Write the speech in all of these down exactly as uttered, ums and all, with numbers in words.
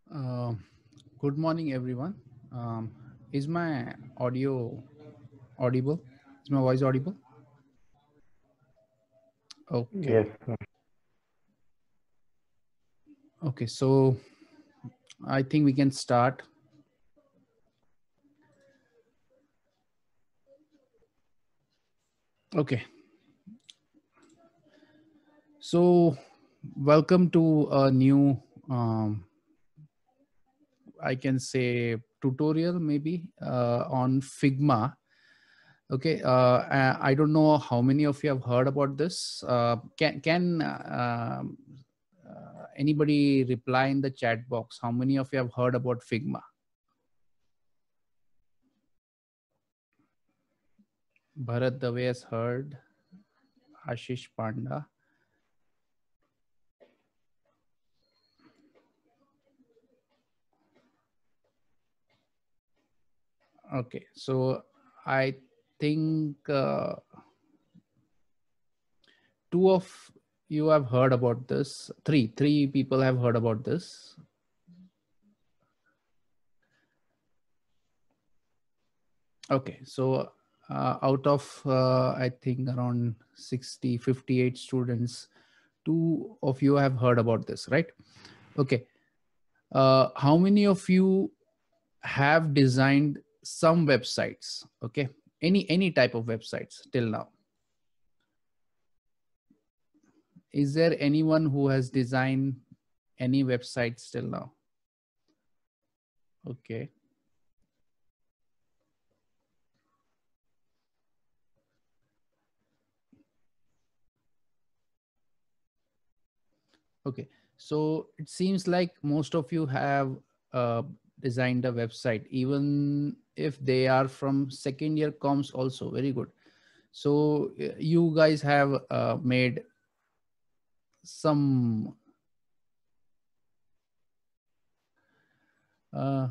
Uh, Good morning, everyone. Um, is my audio audible? Is my voice audible? Okay. Yes, sir. Okay. So I think we can start. Okay. So welcome to a new, um, I can say, tutorial maybe uh, on Figma. Okay. Uh, I I don't know how many of you have heard about this. Uh, can can uh, um, uh, anybody reply in the chat box? How many of you have heard about Figma? Bharat Dave has heard. Ashish Panda. Okay, so I think uh, two of you have heard about this. Three, three people have heard about this. Okay, so uh, out of uh, I think around sixty, fifty-eight students, two of you have heard about this, right? Okay, uh, how many of you have designed some websites? Okay, any any type of websites till now? Is there anyone who has designed any websites till now? Okay. Okay. So it seems like most of you have uh, designed a website, even if they are from second year comms also. Very good. So uh, you guys have uh, made some, uh,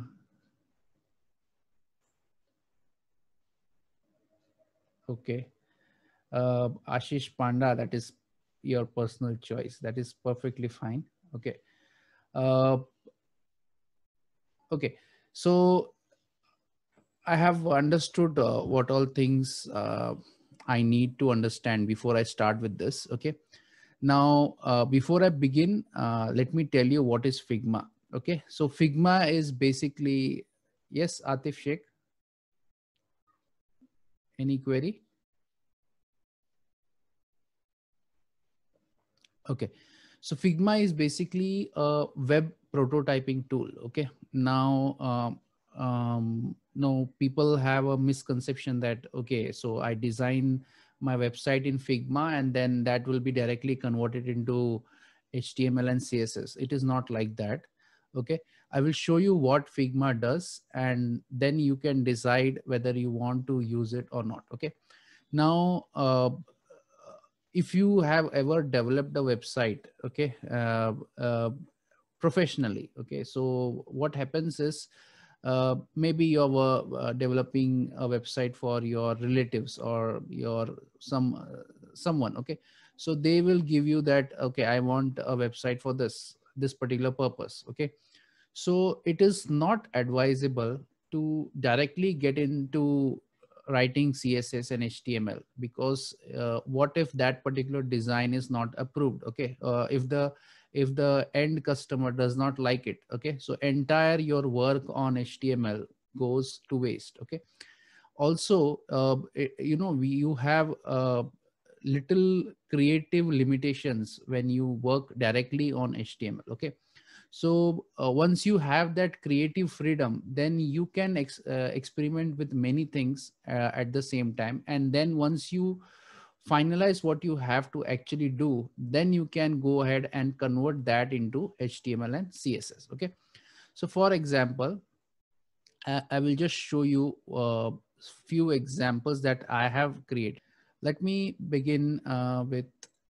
okay. Uh, Ashish Panda, that is your personal choice. That is perfectly fine. Okay. Uh, okay. So I have understood uh, what all things uh, I need to understand before I start with this. Okay. Now, uh, before I begin, uh, let me tell you what is Figma. Okay. So Figma is basically, yes, Atif Sheikh, any query? Okay. So Figma is basically a web prototyping tool. Okay. Now, um, um, no, people have a misconception that, okay, so I design my website in Figma and then that will be directly converted into H T M L and C S S. It is not like that. Okay. I will show you what Figma does and then you can decide whether you want to use it or not. Okay. Now, uh, if you have ever developed a website, okay, uh, uh, professionally, okay, so what happens is uh, maybe you're uh, developing a website for your relatives or your some uh, someone, okay, so they will give you that, okay, I want a website for this this particular purpose, okay. So it is not advisable to directly get into writing C S S and H T M L because uh, what if that particular design is not approved? Okay, uh, if the if the end customer does not like it, okay, so entire your work on H T M L goes to waste. Okay, also, uh, it- you know, we, you have uh, little creative limitations when you work directly on H T M L. Okay, so uh, once you have that creative freedom, then you can ex- uh, experiment with many things uh, at the same time, and then once you finalize what you have to actually do, then you can go ahead and convert that into H T M L and C S S. Okay, so for example, I, I will just show you a few examples that I have created. Let me begin uh, with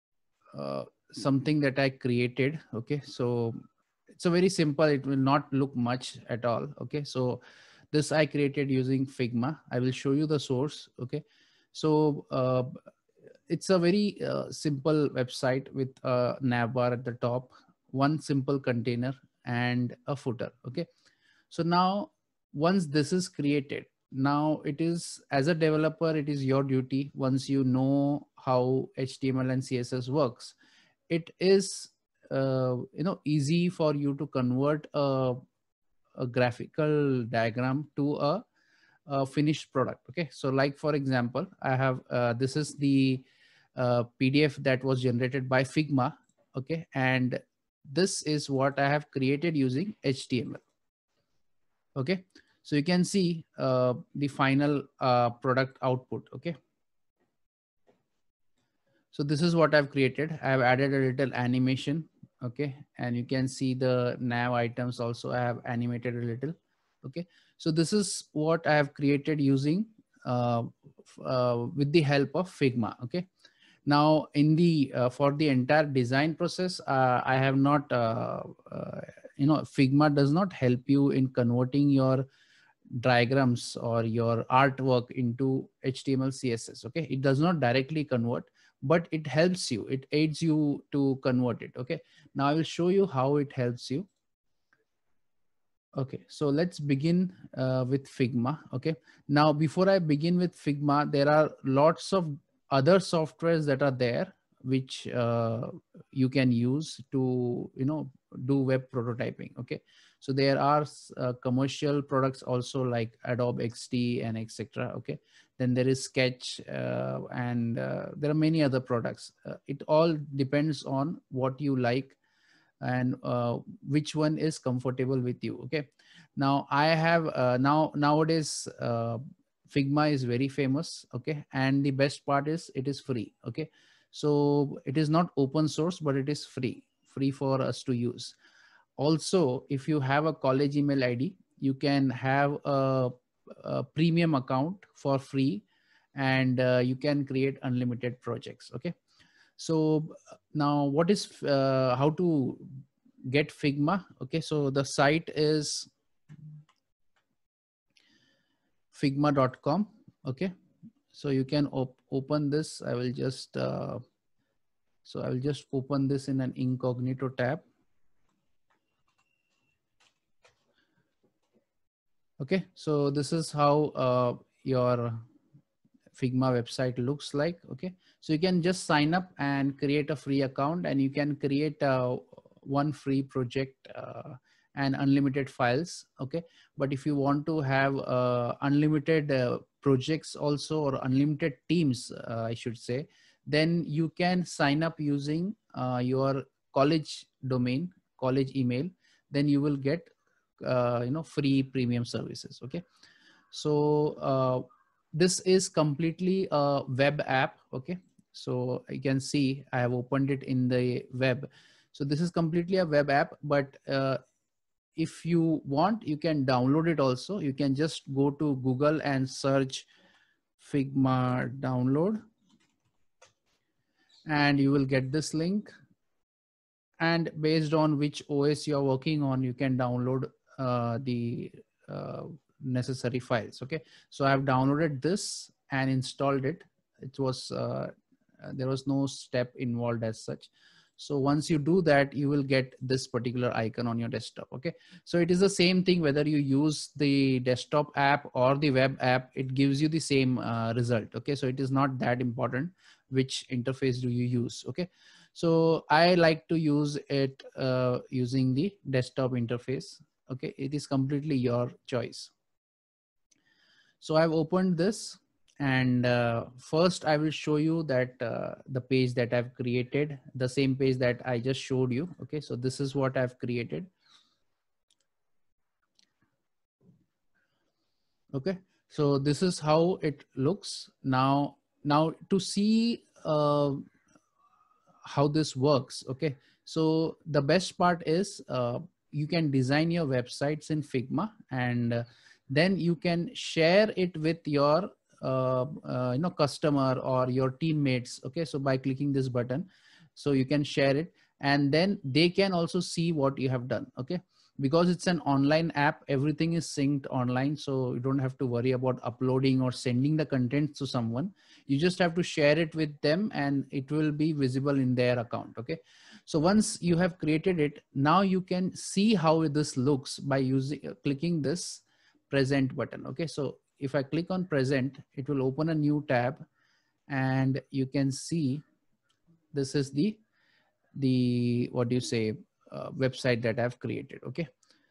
uh, something that I created. Okay, so it's a very simple. It will not look much at all. Okay, so this I created using Figma. I will show you the source. Okay, so uh, it's a very uh, simple website with a navbar at the top, one simple container. and a footer. Okay. So now once this is created, now it is, as a developer, it is your duty, once you know how H T M L and C S S works, it is uh, you know easy for you to convert a, a graphical diagram to a, a finished product. Okay. So like, for example, I have uh, this is the uh, P D F that was generated by Figma. Okay. And this is what I have created using H T M L. Okay. So you can see uh, the final uh, product output. Okay. So this is what I've created. I've added a little animation. Okay. And you can see the nav items also I have animated a little. Okay. So this is what I have created using uh, uh, with the help of Figma. Okay. Now in the uh, for the entire design process, uh, I have not uh, uh, you know Figma does not help you in converting your diagrams or your artwork into H T M L C S S. Okay. It does not directly convert, but it helps you, it aids you to convert it. Okay. Now I will show you how it helps you. Okay, so let's begin uh, with Figma. Okay, now before I begin with Figma, there are lots of other softwares that are there which uh, you can use to, you know, do web prototyping. Okay, so there are uh, commercial products also like Adobe X D and et cetera. Okay, then there is Sketch uh, and uh, there are many other products. Uh, it all depends on what you like and uh, which one is comfortable with you. Okay, now I have uh, now nowadays uh, Figma is very famous. Okay, and the best part is it is free. Okay, so it is not open source, but it is free free for us to use. Also, if you have a college email I D, you can have a, a premium account for free, and uh, you can create unlimited projects. Okay, so now what is uh, how to get Figma? Okay, so the site is figma dot com. Okay, so you can op open this. I will just uh, so I will just open this in an incognito tab. Okay, so this is how uh, your Figma website looks like. Okay, so you can just sign up and create a free account, and you can create uh, one free project uh, and unlimited files. Okay, but if you want to have uh, unlimited uh, projects also, or unlimited teams, uh, I should say, then you can sign up using uh, your college domain, college email. Then you will get uh, you know free premium services. Okay, so uh, this is completely a web app. Okay, so you can see I have opened it in the web. So this is completely a web app, but uh, if you want, you can download it also. You can just go to Google and search Figma download, and you will get this link. And based on which O S you are working on, you can download uh, the uh, necessary files. Okay, so I have downloaded this and installed it. It was uh, there was no step involved as such. So once you do that, you will get this particular icon on your desktop. Okay, so it is the same thing whether you use the desktop app or the web app, it gives you the same uh, result. Okay, so it is not that important which interface do you use. Okay, so I like to use it uh, using the desktop interface. Okay, it is completely your choice. So I've opened this, and uh, first I will show you that uh, the page that I've created, the same page that I just showed you. Okay, so this is what I've created. Okay, so this is how it looks now. Now to see uh, how this works. Okay, so the best part is uh, you can design your websites in Figma, and uh, then you can share it with your uh, uh, you know customer or your teammates. Okay, so by clicking this button, so you can share it, and then they can also see what you have done. Okay, because it's an online app, everything is synced online, so you don't have to worry about uploading or sending the content to someone. You just have to share it with them and it will be visible in their account. Okay, So once you have created it, now you can see how this looks by using uh, clicking this present button. Okay, so if I click on present, it will open a new tab, and you can see this is the the what do you say uh, website that I've created. Okay,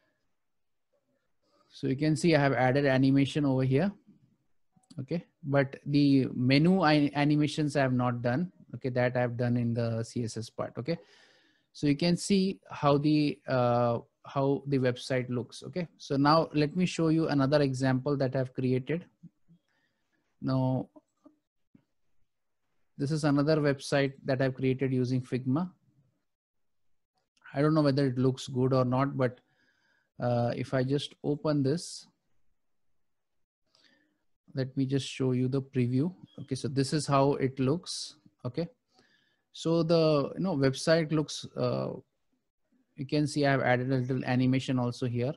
so you can see I have added animation over here. Okay, but the menu animations I have not done. Okay, that I've done in the C S S part. Okay, so you can see how the uh, how the website looks. Okay, so now let me show you another example that I've created. Now this is another website that I've created using Figma. I don't know whether it looks good or not, but uh, if I just open this, let me just show you the preview. Okay, so this is how it looks. Okay, so the you know website looks, uh, you can see I have added a little animation also here.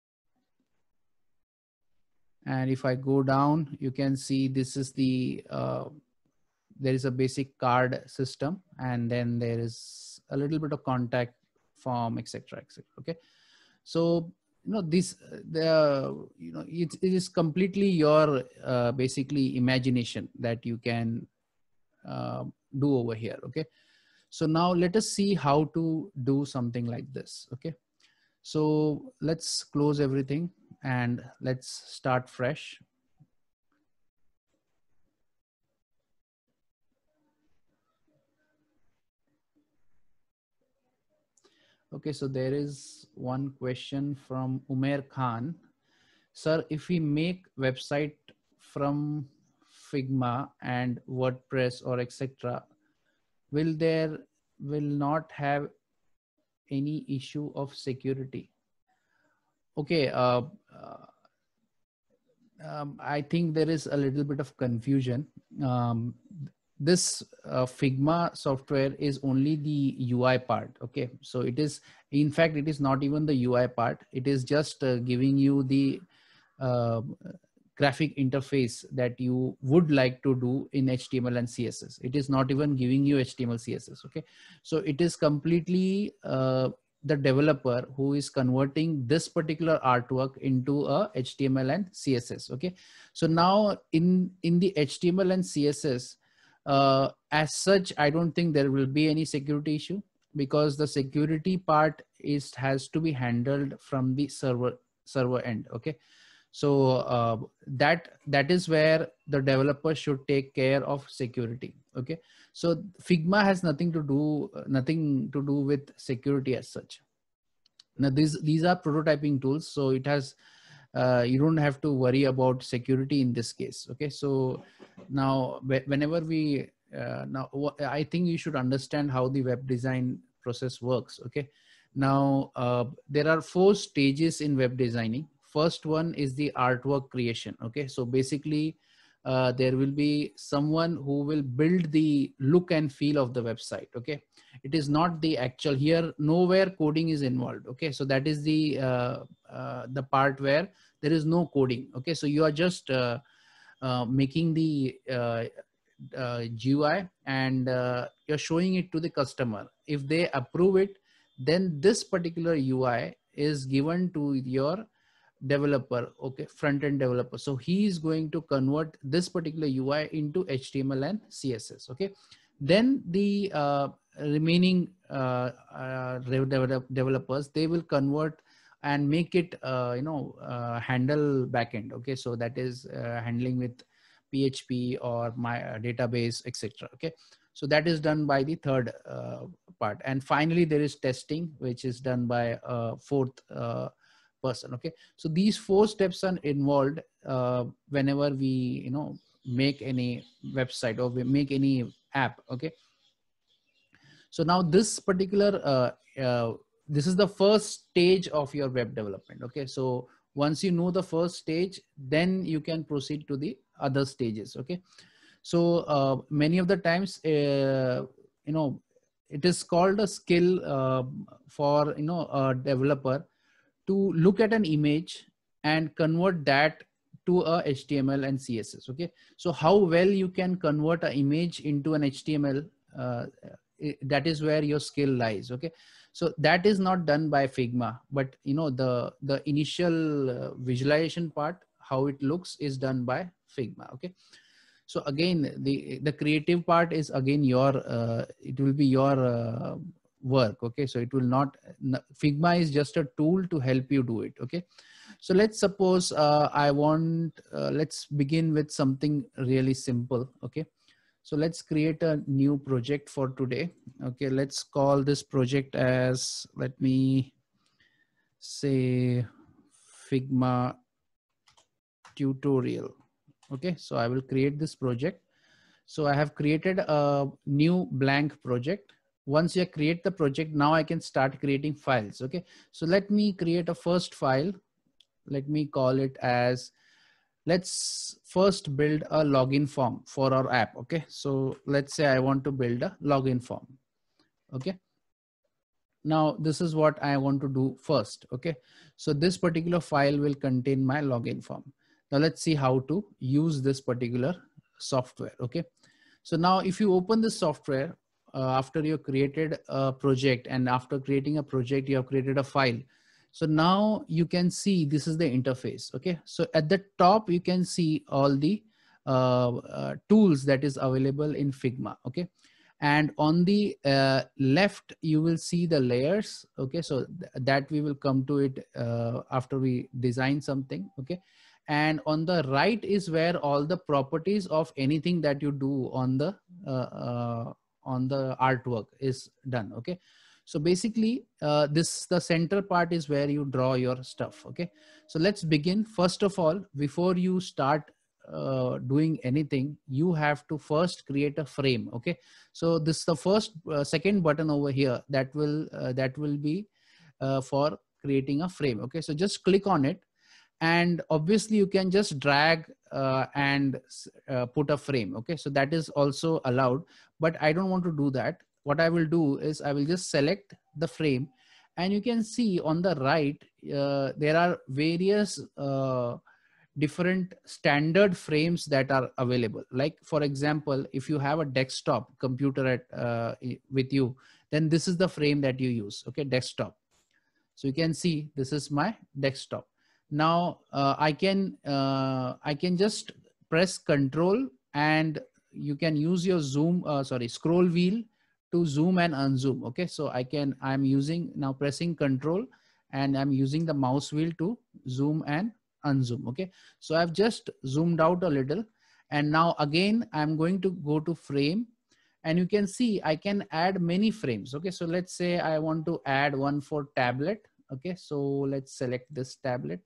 And if I go down, you can see this is the, uh, there is a basic card system, and then there is a little bit of contact form, et cetera, et cetera. Okay, so you know this, the you know it, it is completely your uh, basically imagination that you can uh, do over here. Okay, so now let us see how to do something like this. Okay, so let's close everything and let's start fresh. Okay, so there is one question from Umair Khan. Sir, if we make website from Figma and WordPress or et cetera, will there will not have any issue of security? Okay, uh, uh, um, I think there is a little bit of confusion. Um, this uh, Figma software is only the U I part. Okay, so it is, in fact, it is not even the U I part. It is just uh, giving you the uh, graphic interface that you would like to do in H T M L and C S S. It is not even giving you H T M L, C S S. Okay, so it is completely uh, the developer who is converting this particular artwork into a H T M L and C S S. Okay, so now in in the H T M L and C S S, uh, as such, I don't think there will be any security issue, because the security part is has to be handled from the server server end. Okay, so uh, that that is where the developer should take care of security. Okay, so Figma has nothing to do nothing to do with security as such. Now these these are prototyping tools, so it has uh, you don't have to worry about security in this case. Okay, so now whenever we uh, now I think you should understand how the web design process works. Okay, now uh, there are four stages in web designing. First one is the artwork creation. Okay, so basically uh, there will be someone who will build the look and feel of the website. Okay, it is not the actual, here nowhere coding is involved. Okay, so that is the uh, uh, the part where there is no coding. Okay, so you are just uh, uh, making the uh, uh, G U I, and uh, you're showing it to the customer. If they approve it, then this particular U I is given to your developer. Okay, front-end developer. So he is going to convert this particular U I into H T M L and C S S. Okay, then the uh, remaining uh, uh, developers, they will convert and make it uh, you know uh, handle backend. Okay, so that is uh, handling with P H P or my uh, database, et cetera. Okay, so that is done by the third uh, part, and finally there is testing, which is done by a fourth uh, person. Okay, so these four steps are involved uh, whenever we you know make any website or we make any app. Okay, so now this particular uh, uh, this is the first stage of your web development. Okay, so once you know the first stage, then you can proceed to the other stages. Okay, so uh, many of the times uh, you know it is called a skill uh, for you know a developer to look at an image and convert that to a H T M L and C S S. Okay, so how well you can convert an image into an H T M L uh, that is where your skill lies. Okay, so that is not done by Figma, but you know, the the initial uh, visualization part, how it looks, is done by Figma. Okay, so again, the the creative part is again your uh, it will be your uh, work. Okay, so it will not, Figma is just a tool to help you do it. Okay, so let's suppose uh, I want uh, let's begin with something really simple. Okay, so let's create a new project for today. Okay, let's call this project as, let me say, Figma tutorial. Okay, so I will create this project. So I have created a new blank project. Once you create the project, now I can start creating files. Okay, so let me create a first file. Let me call it as, let's first build a login form for our app. Okay, so let's say I want to build a login form. Okay, now this is what I want to do first. Okay, so this particular file will contain my login form. Now let's see how to use this particular software. Okay, so now if you open this software, uh, after you created a project, and after creating a project, you have created a file. So now you can see this is the interface. Okay, so at the top you can see all the uh, uh, tools that is available in Figma. Okay, and on the uh, left you will see the layers. Okay, so th that we will come to it uh, after we design something. Okay, and on the right is where all the properties of anything that you do on the uh, uh, on the artwork is done. Okay, so basically uh, this the center part is where you draw your stuff. Okay, so let's begin. First of all, before you start uh, doing anything, you have to first create a frame. Okay, so this is the first uh, second button over here that will uh, that will be uh, for creating a frame. Okay, so just click on it, and obviously you can just drag uh, and uh, put a frame. Okay, so that is also allowed, but I don't want to do that. What I will do is I will just select the frame, and you can see on the right uh, there are various uh, different standard frames that are available. Like for example, if you have a desktop computer at uh, with you, then this is the frame that you use. Okay, desktop. So you can see this is my desktop. Now uh, I can uh, I can just press Control, and you can use your zoom uh, sorry scroll wheel to zoom and unzoom. Okay, so I can I'm using now pressing Control, and I'm using the mouse wheel to zoom and unzoom. Okay, so I've just zoomed out a little, and now again I'm going to go to frame, and you can see I can add many frames. Okay, so let's say I want to add one for tablet. Okay, so let's select this tablet.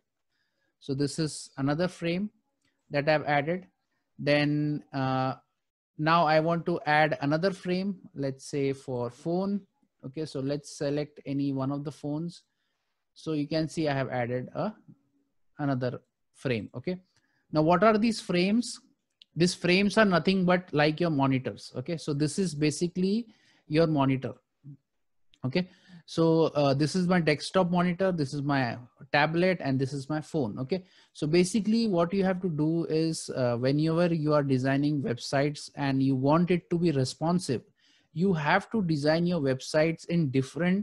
So this is another frame that I've added. Then uh, now I want to add another frame, let's say for phone. Okay, so let's select any one of the phones. So you can see I have added a another frame. Okay, now what are these frames? These frames are nothing but like your monitors. Okay, so this is basically your monitor. Okay, so uh, this is my desktop monitor, this is my tablet, and this is my phone. Okay, so basically what you have to do is uh, whenever you are designing websites and you want it to be responsive, you have to design your websites in different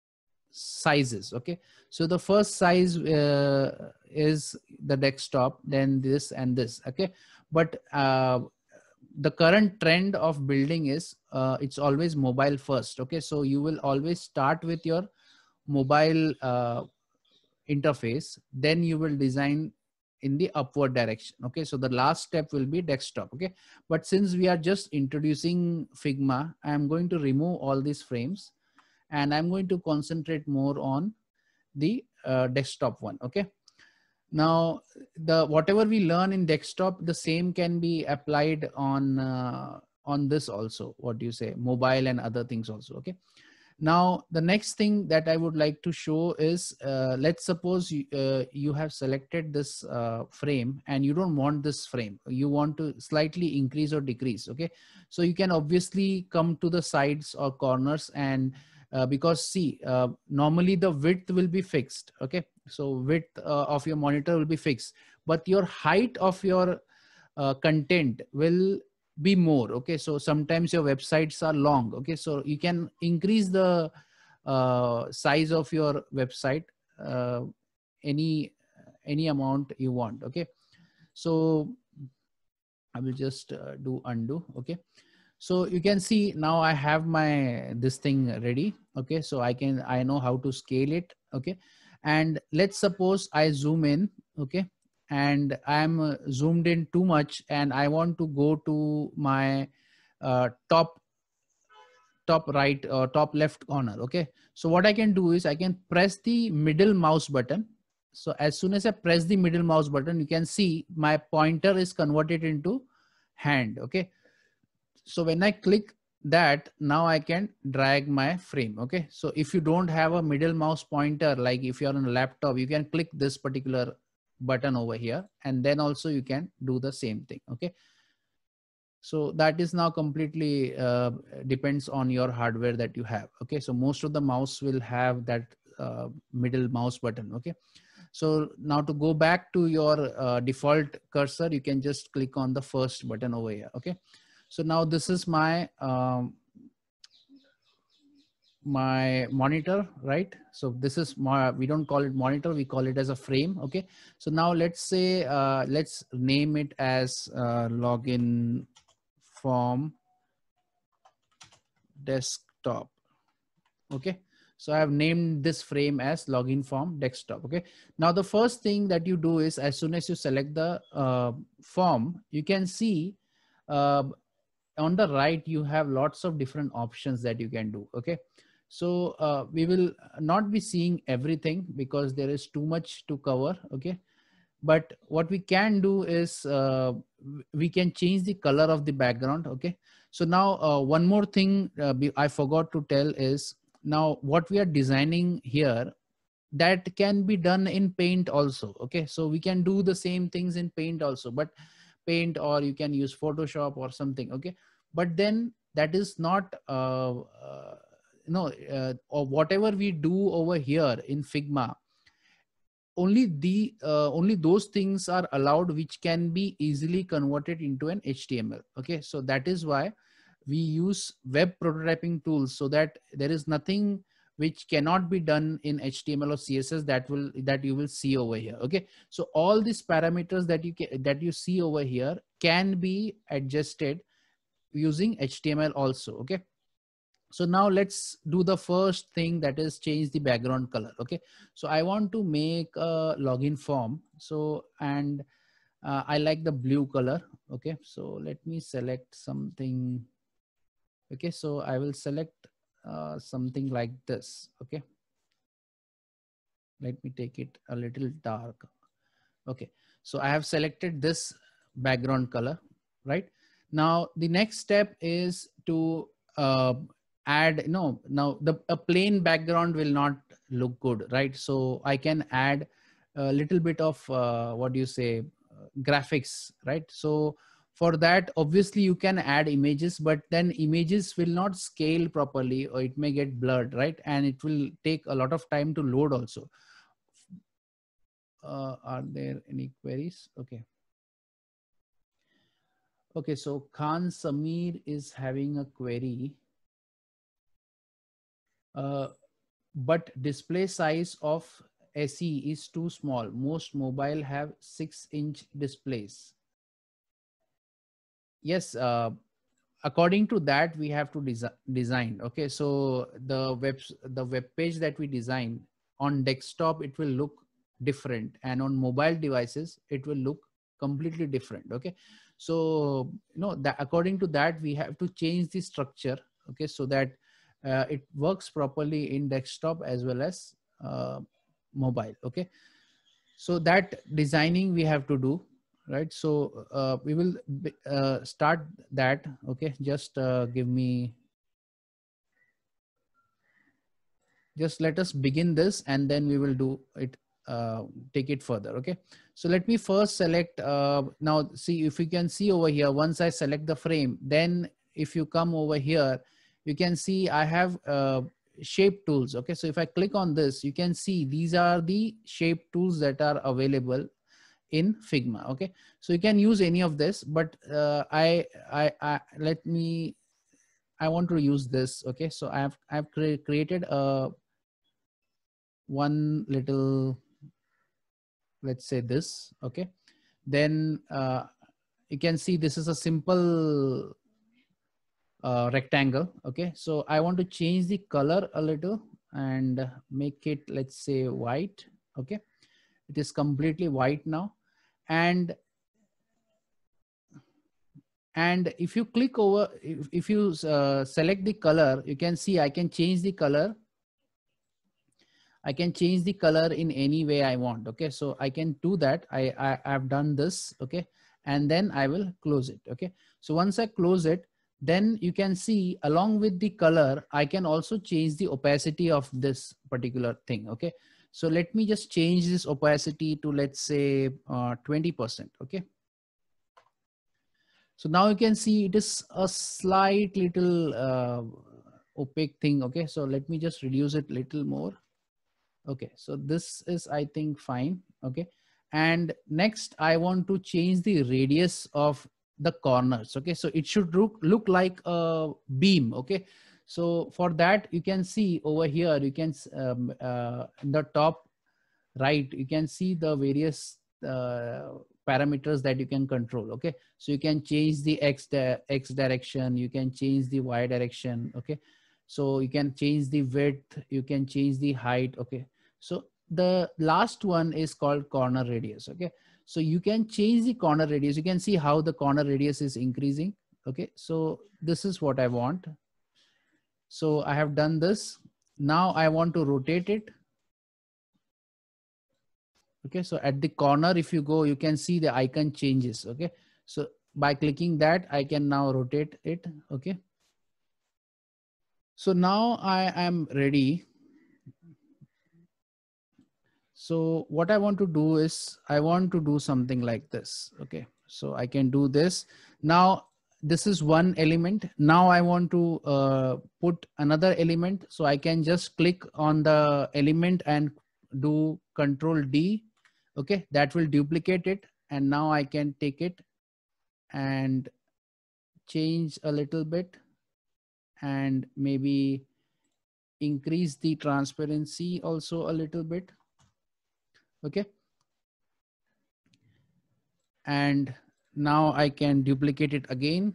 sizes. Okay, so the first size uh, is the desktop, then this and this. Okay, but uh, the current trend of building is uh, it's always mobile first. Okay, so you will always start with your mobile uh, interface, then you will design in the upward direction. Okay, so the last step will be desktop. Okay, but since we are just introducing Figma, I am going to remove all these frames, and I'm going to concentrate more on the uh, desktop one. Okay, now the whatever we learn in desktop, the same can be applied on uh, on this also. What do you say, mobile and other things also. Okay, now the next thing that I would like to show is uh, let's suppose you, uh, you have selected this uh, frame and you don't want this frame, you want to slightly increase or decrease. Okay, so you can obviously come to the sides or corners, and uh, because see uh, normally the width will be fixed. Okay, so width uh, of your monitor will be fixed, but your height of your uh, content will be more. Okay, so sometimes your websites are long. Okay, so you can increase the uh, size of your website uh, any any amount you want. Okay, so I will just uh, do undo. Okay, so you can see now I have my this thing ready. Okay, so I can I know how to scale it. Okay, and let's suppose I zoom in. Okay, and I'm uh, zoomed in too much and I want to go to my uh, top top right or top left corner. Okay, so what I can do is I can press the middle mouse button. So as soon as I press the middle mouse button, you can see my pointer is converted into hand. Okay, so when I click that, now I can drag my frame. Okay, so if you don't have a middle mouse pointer, like if you're on a laptop, you can click this particular button over here, and then also you can do the same thing. Okay, so that is now completely uh, depends on your hardware that you have. Okay, so most of the mouse will have that uh, middle mouse button. Okay, so now to go back to your uh, default cursor, you can just click on the first button over here. Okay, so now this is my um, my monitor, right? So this is my, we don't call it monitor, we call it as a frame. Okay, so now let's say uh, let's name it as uh, login form desktop. Okay, so I have named this frame as login form desktop. Okay, now the first thing that you do is as soon as you select the uh, form, you can see uh, on the right you have lots of different options that you can do. Okay, so uh, we will not be seeing everything because there is too much to cover. Okay, but what we can do is uh, we can change the color of the background. Okay, so now uh, one more thing uh, I forgot to tell is, now what we are designing here, that can be done in Paint also. Okay, so we can do the same things in Paint also, but Paint, or you can use Photoshop or something. Okay, but then that is not uh, uh, no uh, or whatever we do over here in Figma, only the uh, only those things are allowed which can be easily converted into an H T M L. Okay, so that is why we use web prototyping tools, so that there is nothing which cannot be done in H T M L or C S S that will that you will see over here. Okay, so all these parameters that you can, that you see over here can be adjusted using H T M L also. Okay, so now let's do the first thing, that is change the background color. Okay, so I want to make a login form. So, and uh, I like the blue color. Okay, so let me select something. Okay, so I will select uh, something like this. Okay, let me take it a little dark. Okay, so I have selected this background color. Right now, the next step is to uh, add, no, now the a plain background will not look good, right? So I can add a little bit of uh, what do you say, uh, graphics, right? So for that, obviously you can add images, but then images will not scale properly, or it may get blurred, right? And it will take a lot of time to load also. Uh, are there any queries? Okay. Okay, so Khan Samir is having a query. Uh, but display size of S E is too small. Most mobile have six inch displays. Yes, uh, according to that, we have to desi design. Okay, so the web, the web page that we design on desktop, it will look different, and on mobile devices, it will look completely different. Okay, so you know that according to that, we have to change the structure. Okay, so that uh, it works properly in desktop as well as uh, mobile. Okay, so that designing we have to do, right? So uh, we will uh, start that. Okay, just uh, give me, just let us begin this, and then we will do it, uh, take it further. Okay, so let me first select uh, now, see if you can see over here, once I select the frame, then if you come over here, you can see I have uh, shape tools. Okay, so if I click on this, you can see these are the shape tools that are available in Figma. Okay, so you can use any of this, but uh, I, I, I, let me, I want to use this. Okay, so I have, I have cre created a one little, let's say this. Okay, then uh, you can see this is a simple uh, rectangle. Okay, so I want to change the color a little and make it, let's say, white. Okay, it is completely white now. And and if you click over, if, if you uh, select the color, you can see I can change the color. I can change the color in any way I want. Okay, so I can do that. I, I I've done this. Okay, and then I will close it. Okay, so once I close it, then you can see along with the color, I can also change the opacity of this particular thing. Okay, so let me just change this opacity to, let's say, uh, twenty percent. Okay, so now you can see it is a slight little uh, opaque thing. Okay, so let me just reduce it a little more. Okay, so this is, I think, fine. Okay, and next I want to change the radius of the corners. Okay, so it should look look like a beam. Okay, so for that you can see over here, you can um, uh, in the top right, you can see the various uh, parameters that you can control. Okay, so you can change the x di x direction, you can change the y direction. Okay, so you can change the width, you can change the height. Okay, so the last one is called corner radius. Okay, so you can change the corner radius. You can see how the corner radius is increasing. Okay, so this is what I want. So I have done this. Now I want to rotate it. Okay, so at the corner, if you go, you can see the icon changes. Okay, so by clicking that, I can now rotate it. Okay, so now I am ready. So what I want to do is I want to do something like this. Okay, so I can do this. Now this is one element. Now I want to uh, put another element. So I can just click on the element and do Control D. Okay, that will duplicate it. And now I can take it and change a little bit and maybe increase the transparency also a little bit. Okay. And now I can duplicate it again.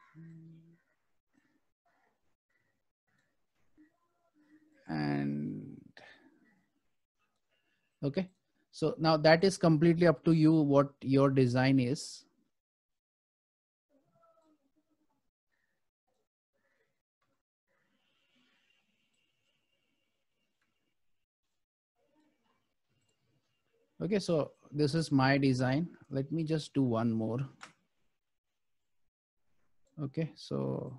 And okay. So now that is completely up to you what your design is. Okay, so this is my design. Let me just do one more. Okay, so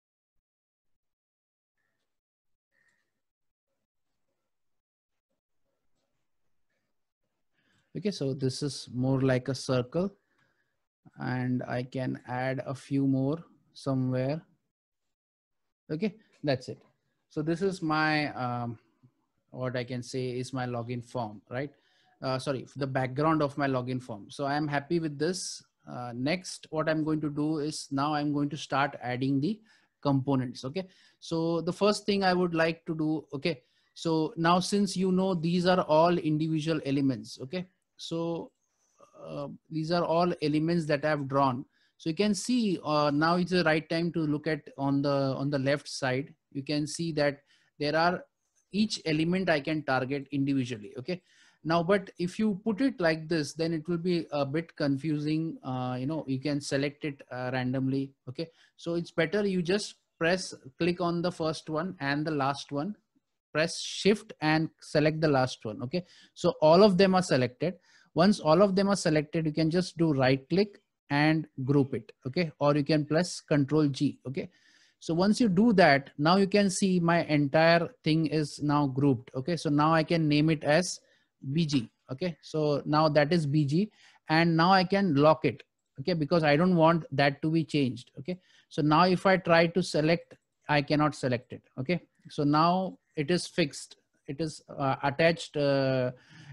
okay, so this is more like a circle and I can add a few more somewhere. Okay, that's it. So this is my, um, what I can say is my login form, right? Uh, sorry, the background of my login form. So I'm happy with this. Uh, next, what I'm going to do is now I'm going to start adding the components. Okay. So the first thing I would like to do, okay. So now since you know, these are all individual elements. Okay. So uh, these are all elements that I've drawn. So you can see uh, now it's the right time to look at on the, on the left side, you can see that there are each element I can target individually. Okay. Now, but if you put it like this, then it will be a bit confusing. Uh, you know, you can select it uh, randomly. Okay. So it's better you just press, click on the first one and the last one, press shift and select the last one. Okay. So all of them are selected. Once all of them are selected, you can just do right click and group it. Okay. Or you can press Control G. Okay. So once you do that, now you can see my entire thing is now grouped. Okay. So now I can name it as B G. Okay. So now that is B G and now I can lock it. Okay. Because I don't want that to be changed. Okay. So now if I try to select, I cannot select it. Okay. So now it is fixed. It is uh, attached uh,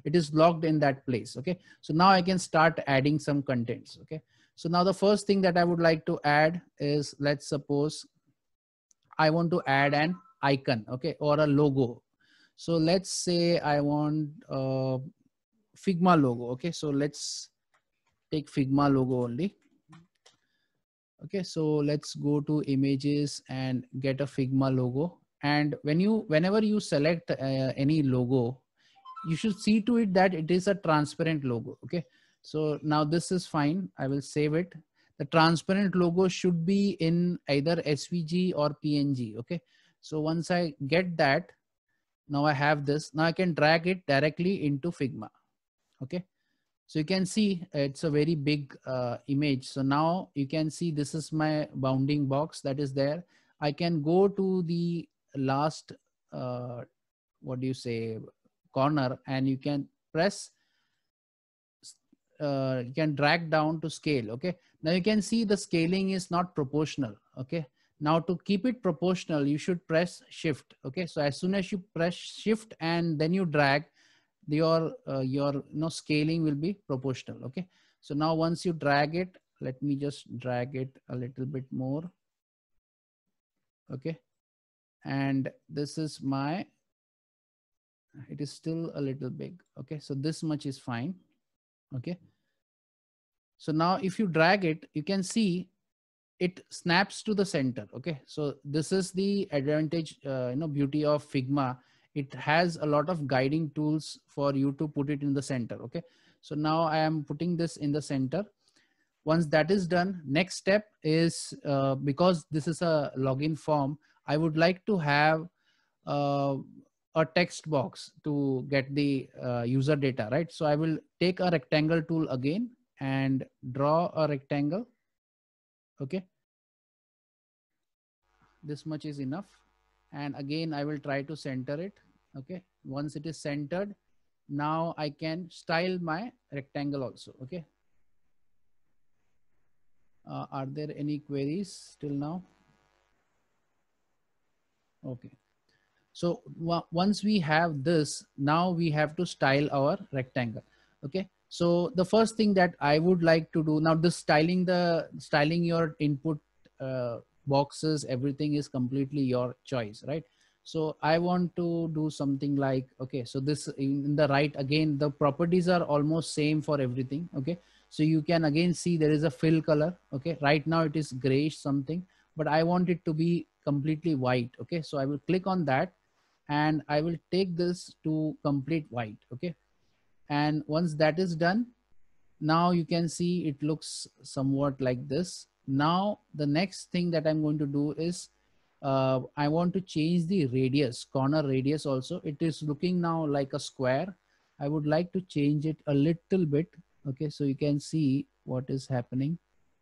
it is locked in that place. Okay. So now I can start adding some contents. Okay. So now the first thing that I would like to add is, let's suppose I want to add an icon, okay, or a logo. So let's say I want uh, Figma logo. Okay. So let's take Figma logo only. Okay. So let's go to images and get a Figma logo. And when you, whenever you select uh, any logo, you should see to it that it is a transparent logo. Okay. So now this is fine. I will save it. The transparent logo should be in either S V G or P N G. Okay. So once I get that, now I have this. Now I can drag it directly into Figma. Okay. So you can see it's a very big uh, image. So now you can see this is my bounding box that is there. I can go to the last, uh, what do you say, corner, and you can press, uh, you can drag down to scale. Okay. Now you can see the scaling is not proportional. Okay. Now to keep it proportional, you should press shift. Okay. So as soon as you press shift and then you drag, your uh, your you know scaling will be proportional. Okay. So now once you drag it, let me just drag it a little bit more. Okay. And this is my, it is still a little big. Okay. So this much is fine. Okay. So now if you drag it, you can see it snaps to the center. Okay. So this is the advantage, uh, you know, beauty of Figma. It has a lot of guiding tools for you to put it in the center. Okay. So now I am putting this in the center. Once that is done, next step is, uh, because this is a login form, I would like to have uh, a text box to get the uh, user data, right? So I will take a rectangle tool again and draw a rectangle. Okay. This much is enough. And again, I will try to center it. Okay. Once it is centered, now I can style my rectangle also. Okay. Uh, are there any queries till now? Okay. So once we have this, now we have to style our rectangle. Okay. So the first thing that I would like to do now, this styling, the styling your input uh, boxes, everything is completely your choice, right? So I want to do something like, okay, so this in the right, again, the properties are almost same for everything. Okay. So you can again see there is a fill color. Okay. Right now it is grayish something, but I want it to be completely white. Okay. So I will click on that and I will take this to complete white. Okay. And once that is done, now you can see it looks somewhat like this. Now the next thing that I'm going to do is uh, I want to change the radius, corner radius also. It is looking now like a square. I would like to change it a little bit. Okay. So you can see what is happening.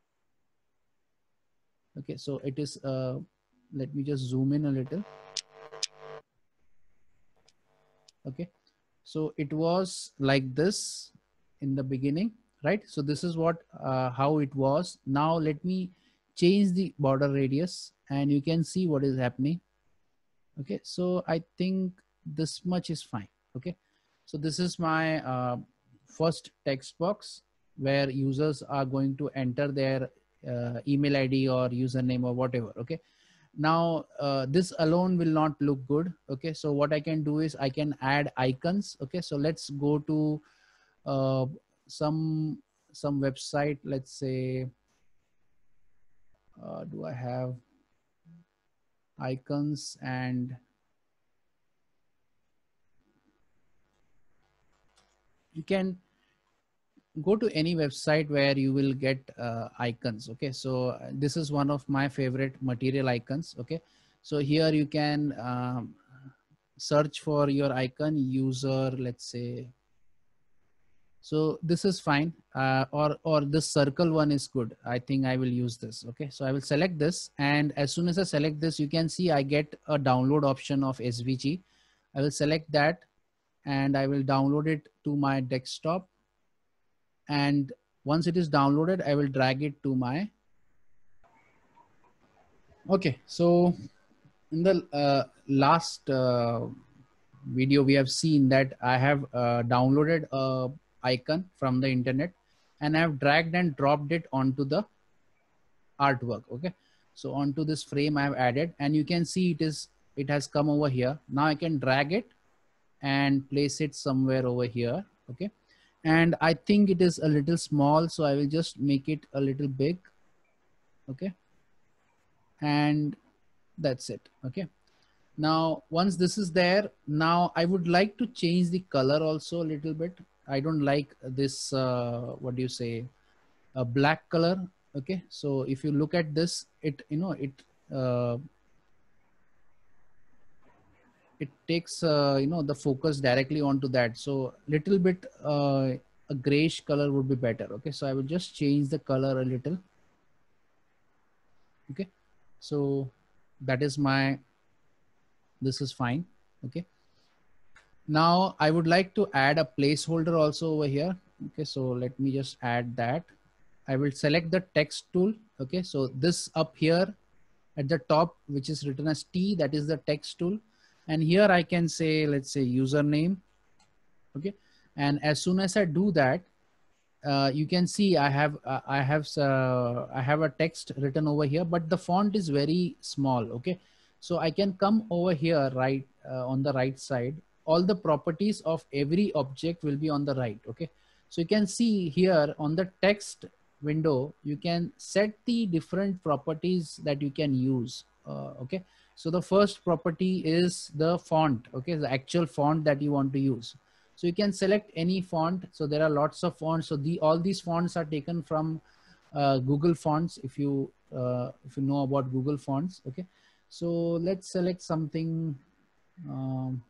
Okay. So it is, uh, let me just zoom in a little. Okay. So it was like this in the beginning, right? So this is what, uh, how it was. Now let me change the border radius and you can see what is happening. Okay. So I think this much is fine. Okay. So this is my uh, first text box where users are going to enter their uh, email I D or username or whatever. Okay. Now uh, this alone will not look good. Okay. So what I can do is I can add icons. Okay. So let's go to uh, some, some website. Let's say, uh, do I have icons? And you can go to any website where you will get uh, icons. Okay. So uh, this is one of my favorite material icons. Okay. So here you can um, search for your icon user, let's say. So this is fine. Uh, or, or this circle one is good. I think I will use this. Okay. So I will select this. And as soon as I select this, you can see I get a download option of S V G. I will select that and I will download it to my desktop. And once it is downloaded, I will drag it to my. Okay. So in the uh, last uh, video, we have seen that I have uh, downloaded a icon from the internet and I have dragged and dropped it onto the artwork. Okay. So onto this frame I have added, and you can see it is, it has come over here. Now I can drag it and place it somewhere over here. Okay. And I think it is a little small, so I will just make it a little big. Okay. And that's it. Okay. Now, once this is there, now I would like to change the color also a little bit. I don't like this, uh, what do you say, a black color. Okay. So if you look at this, it, you know, it, uh, it takes, uh, you know, the focus directly onto that. So little bit, uh, a grayish color would be better. Okay. So I will just change the color a little. Okay. So that is my, this is fine. Okay. Now I would like to add a placeholder also over here. Okay. So let me just add that. I will select the text tool. Okay. So this up here at the top, which is written as T, that is the text tool. And here I can say, let's say username. Okay. And as soon as I do that, uh, you can see I have, uh, I have, uh, I have a text written over here, but the font is very small. Okay. So I can come over here, right, uh, on the right side. All the properties of every object will be on the right. Okay. So you can see here on the text window, you can set the different properties that you can use. Uh, okay. So the first property is the font. Okay. The actual font that you want to use. So you can select any font. So there are lots of fonts. So the, all these fonts are taken from uh, Google Fonts. If you, uh, if you know about Google Fonts. Okay. So let's select something. Um,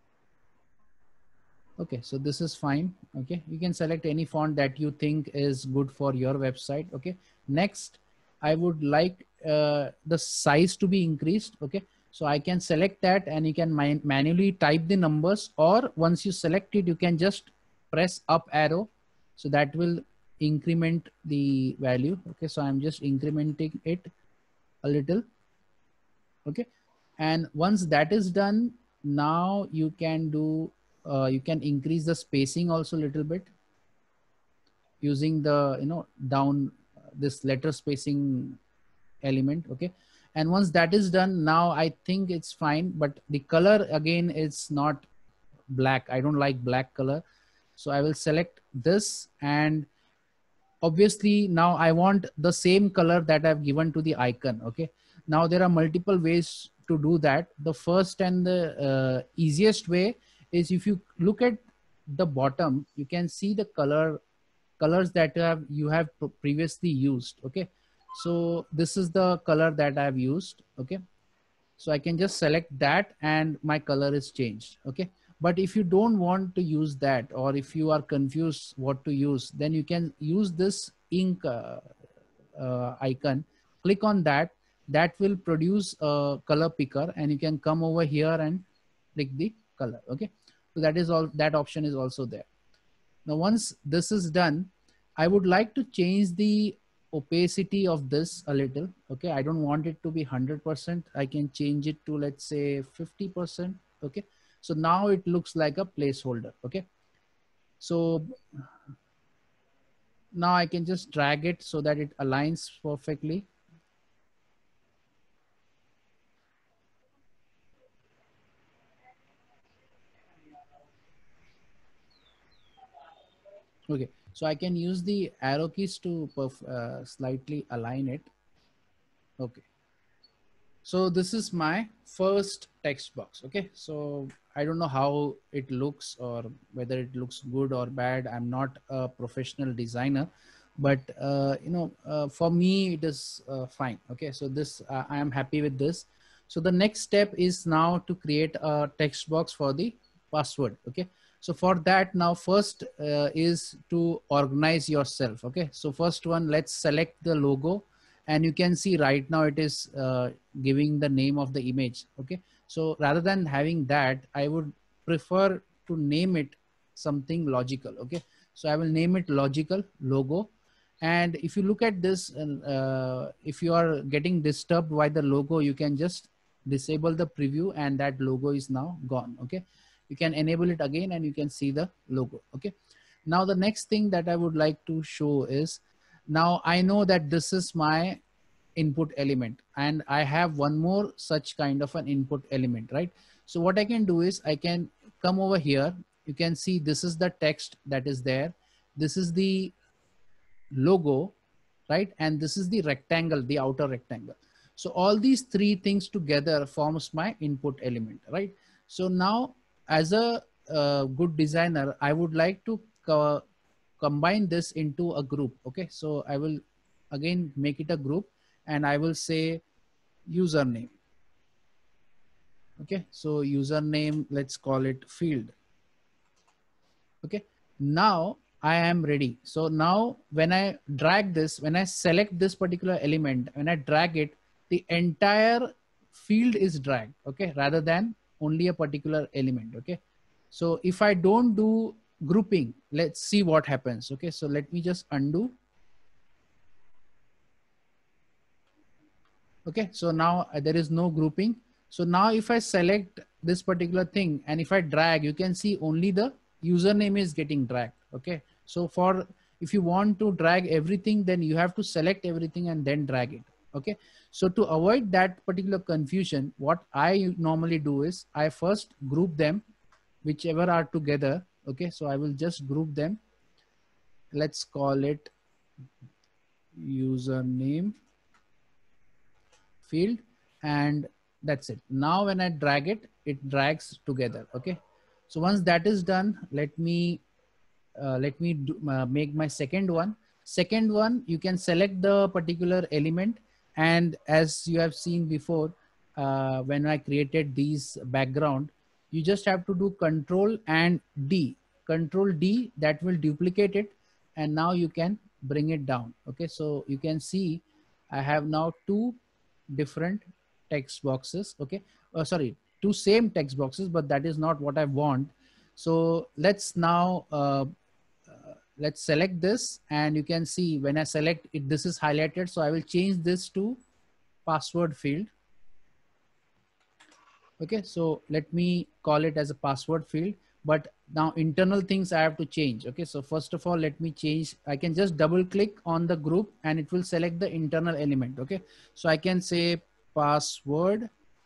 okay. So this is fine. Okay. You can select any font that you think is good for your website. Okay. Next, I would like uh, the size to be increased. Okay. So I can select that and you can man manually type the numbers, or once you select it, you can just press up arrow. So that will increment the value. Okay. So I'm just incrementing it a little. Okay. And once that is done, now you can do, uh, you can increase the spacing also a little bit using the, you know, down this letter spacing element. Okay. And once that is done, now I think it's fine, but the color again is not black. I don't like black color. So I will select this, and obviously now I want the same color that I've given to the icon. Okay. Now there are multiple ways to do that. The first and the uh, easiest way is, if you look at the bottom, you can see the color colors that you have, you have previously used. Okay. So this is the color that I've used. Okay. So I can just select that and my color is changed. Okay. But if you don't want to use that, or if you are confused what to use, then you can use this ink uh, uh, icon. Click on that. That will produce a color picker, and you can come over here and click the color. Okay. So that is all, that option is also there. Now, once this is done, I would like to change the opacity of this a little. Okay. I don't want it to be one hundred percent. I can change it to, let's say, fifty percent. Okay. So now it looks like a placeholder. Okay. So now I can just drag it so that it aligns perfectly. Okay. So I can use the arrow keys to perf uh, slightly align it. Okay. So this is my first text box. Okay. So I don't know how it looks, or whether it looks good or bad. I'm not a professional designer, but uh, you know, uh, for me, it is uh, fine. Okay. So this, uh, I am happy with this. So the next step is now to create a text box for the password. Okay. So for that, now first uh, is to organize yourself. Okay. So first one, let's select the logo. And you can see right now it is uh, giving the name of the image. Okay. So rather than having that, I would prefer to name it something logical. Okay. So I will name it logical logo. And if you look at this, uh, if you are getting disturbed by the logo, you can just disable the preview and that logo is now gone. Okay. You can enable it again and you can see the logo. Okay. Now the next thing that I would like to show is, now I know that this is my input element and I have one more such kind of an input element, right? So what I can do is I can come over here. You can see this is the text that is there. This is the logo, right? And this is the rectangle, the outer rectangle. So all these three things together forms my input element, right? So now as a uh, good designer, I would like to co combine this into a group. Okay. So I will again make it a group and I will say username. Okay. So username, let's call it field. Okay. Now I am ready. So now when I drag this, when I select this particular element, when I drag it, the entire field is dragged. Okay. Rather than only a particular element. Okay. So if I don't do grouping, let's see what happens. Okay. So let me just undo. Okay. So now uh, there is no grouping. So now if I select this particular thing and if I drag, you can see only the username is getting dragged. Okay. So for, if you want to drag everything, then you have to select everything and then drag it. Okay. So to avoid that particular confusion, what I normally do is I first group them, whichever are together. Okay. So I will just group them. Let's call it username field, and that's it. Now when I drag it, it drags together. Okay. So once that is done, let me uh, let me do, uh, make my second one. Second one, you can select the particular element, and as you have seen before, uh, when I created these background, you just have to do Control and D. Control D, that will duplicate it, and now you can bring it down. Okay. So you can see I have now two different text boxes. Okay. Uh, sorry, two same text boxes, but that is not what I want. So let's now uh, uh, let's select this, and you can see when I select it, this is highlighted. So I will change this to password field. Okay. So let me call it as a password field, but now internal things I have to change. Okay. So first of all, let me change. I can just double click on the group and it will select the internal element. Okay. So I can say password.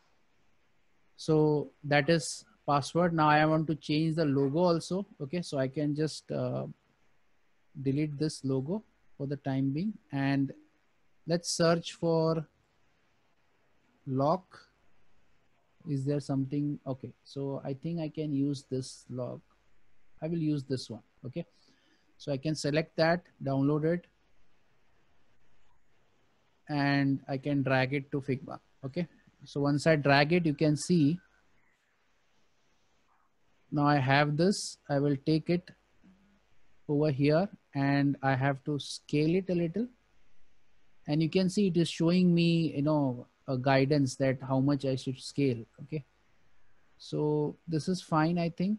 So that is password. Now I want to change the logo also. Okay. So I can just uh, delete this logo for the time being, and let's search for lock. Is there something? Okay. So I think I can use this lock. I will use this one. Okay. So I can select that, download it, and I can drag it to Figma. Okay. So once I drag it, you can see now I have this. I will take it over here and I have to scale it a little, and you can see it is showing me, you know, a guidance that how much I should scale. Okay. So this is fine. I think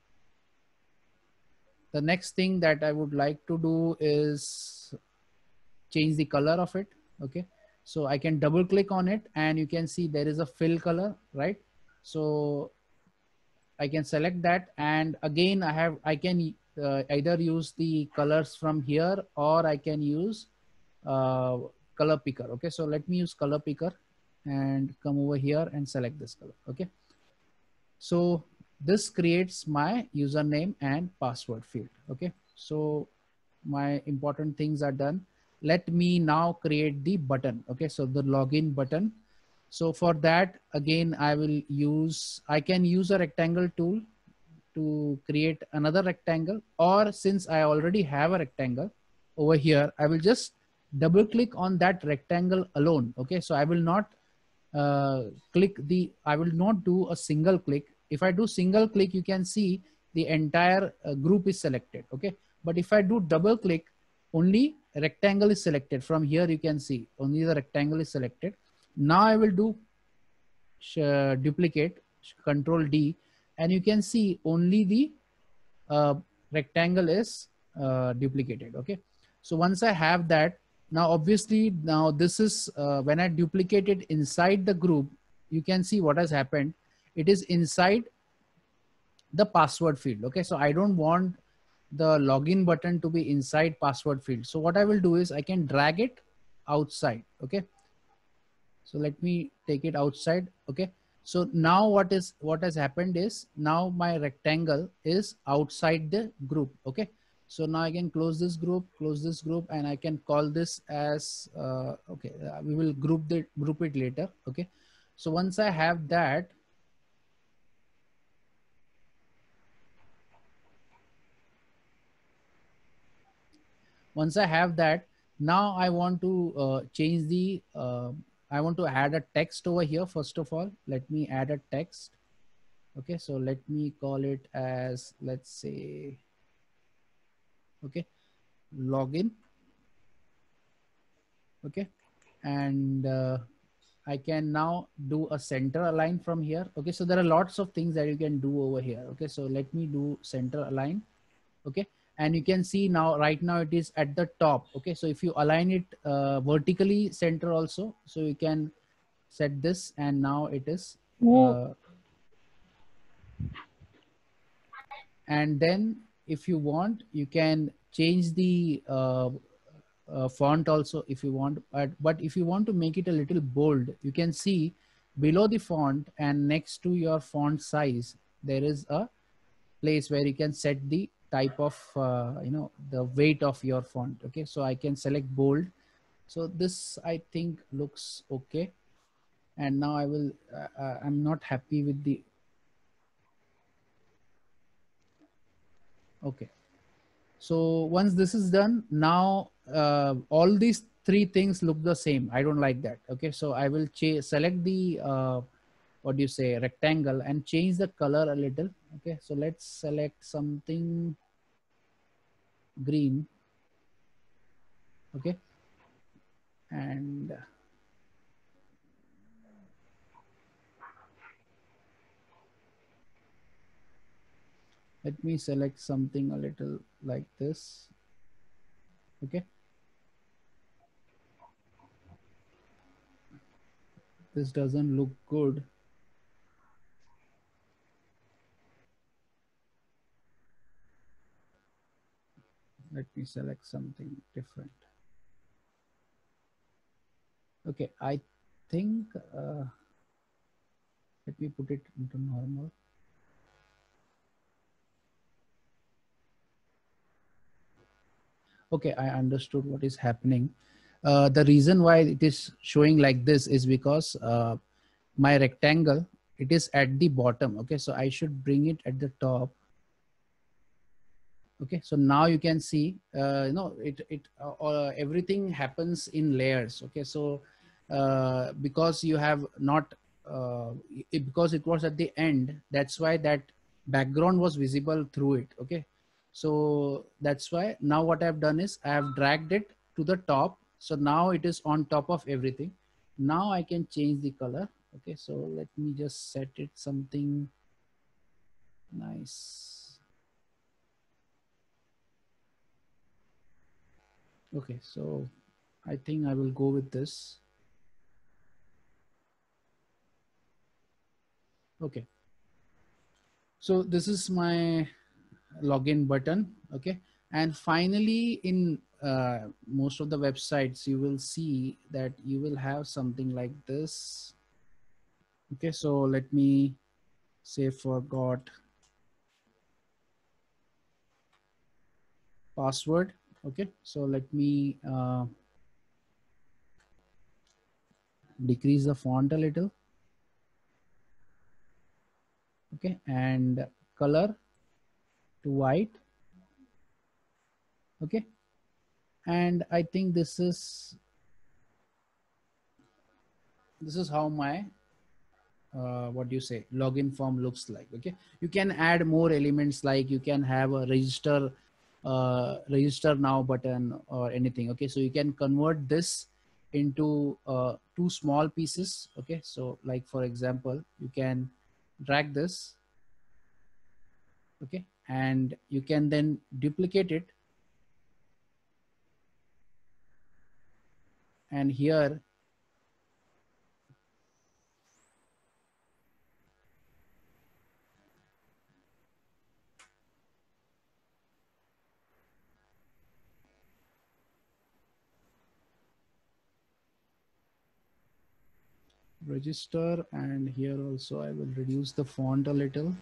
the next thing that I would like to do is change the color of it. Okay. So I can double click on it and you can see there is a fill color, right? So I can select that, and again I have, I can uh, either use the colors from here or I can use uh, color picker. Okay. So let me use color picker and come over here and select this color. Okay. So this creates my username and password field. Okay. So my important things are done. Let me now create the button. Okay. So the login button. So for that, again, I will use, I can use a rectangle tool to create another rectangle, or since I already have a rectangle over here, I will just double click on that rectangle alone. Okay. So I will not uh, click the, I will not do a single click. If I do single click, you can see the entire uh, group is selected. Okay. But if I do double click, only rectangle is selected. From here, you can see only the rectangle is selected. Now I will do uh, duplicate, Control D, and you can see only the uh, rectangle is uh, duplicated. Okay. So once I have that, now obviously now this is uh, when I duplicate it inside the group, you can see what has happened. It is inside the password field. Okay, so I don't want the login button to be inside password field. So what I will do is I can drag it outside. Okay, so let me take it outside. Okay, so now what is what has happened is now my rectangle is outside the group. Okay, so now I can close this group, close this group, and I can call this as uh, okay, uh, we will group the group it later. Okay, so once I have that, once I have that, now I want to uh, change the, uh, I want to add a text over here. First of all, let me add a text. Okay, so let me call it as, let's say, okay, login. Okay, and uh, I can now do a center align from here. Okay, so there are lots of things that you can do over here. Okay, so let me do center align. Okay, and you can see now right now it is at the top. Okay, so if you align it uh, vertically center also, so you can set this, and now it is uh, and then if you want you can change the uh, uh, font also if you want, but, but if you want to make it a little bold, you can see below the font and next to your font size there is a place where you can set the type of uh, you know the weight of your font. Okay, so I can select bold, so this I think looks okay, and now I will uh, uh, I'm not happy with the, okay, so once this is done, now uh, all these three things look the same. I don't like that. Okay, so I will select the uh, what do you say, rectangle, and change the color a little. Okay, so let's select something green. Okay, and let me select something a little like this. Okay, this doesn't look good. Let me select something different. Okay, I think uh, let me put it into normal. Okay, I understood what is happening. Uh, the reason why it is showing like this is because uh, my rectangle, it is at the bottom. Okay, so I should bring it at the top. Okay, so now you can see, uh, you know, it, it uh, uh, everything happens in layers. Okay, so uh, because you have not, uh, it, because it was at the end, that's why that background was visible through it. Okay, so that's why now what I've done is I have dragged it to the top. So now it is on top of everything. Now I can change the color. Okay, so let me just set it something nice. Okay, so I think I will go with this. Okay, so this is my login button. Okay, and finally in uh, most of the websites you will see that you will have something like this. Okay, so let me say forgot password. Okay, so let me uh, decrease the font a little. Okay, and color to white. Okay, and I think this is this is how my uh, what do you say login form looks like. Okay, you can add more elements, like you can have a register uh, register now button or anything. Okay, so you can convert this into uh, two small pieces. Okay, so like for example you can drag this. Okay, and you can then duplicate it, and here register, and here also I will reduce the font a little.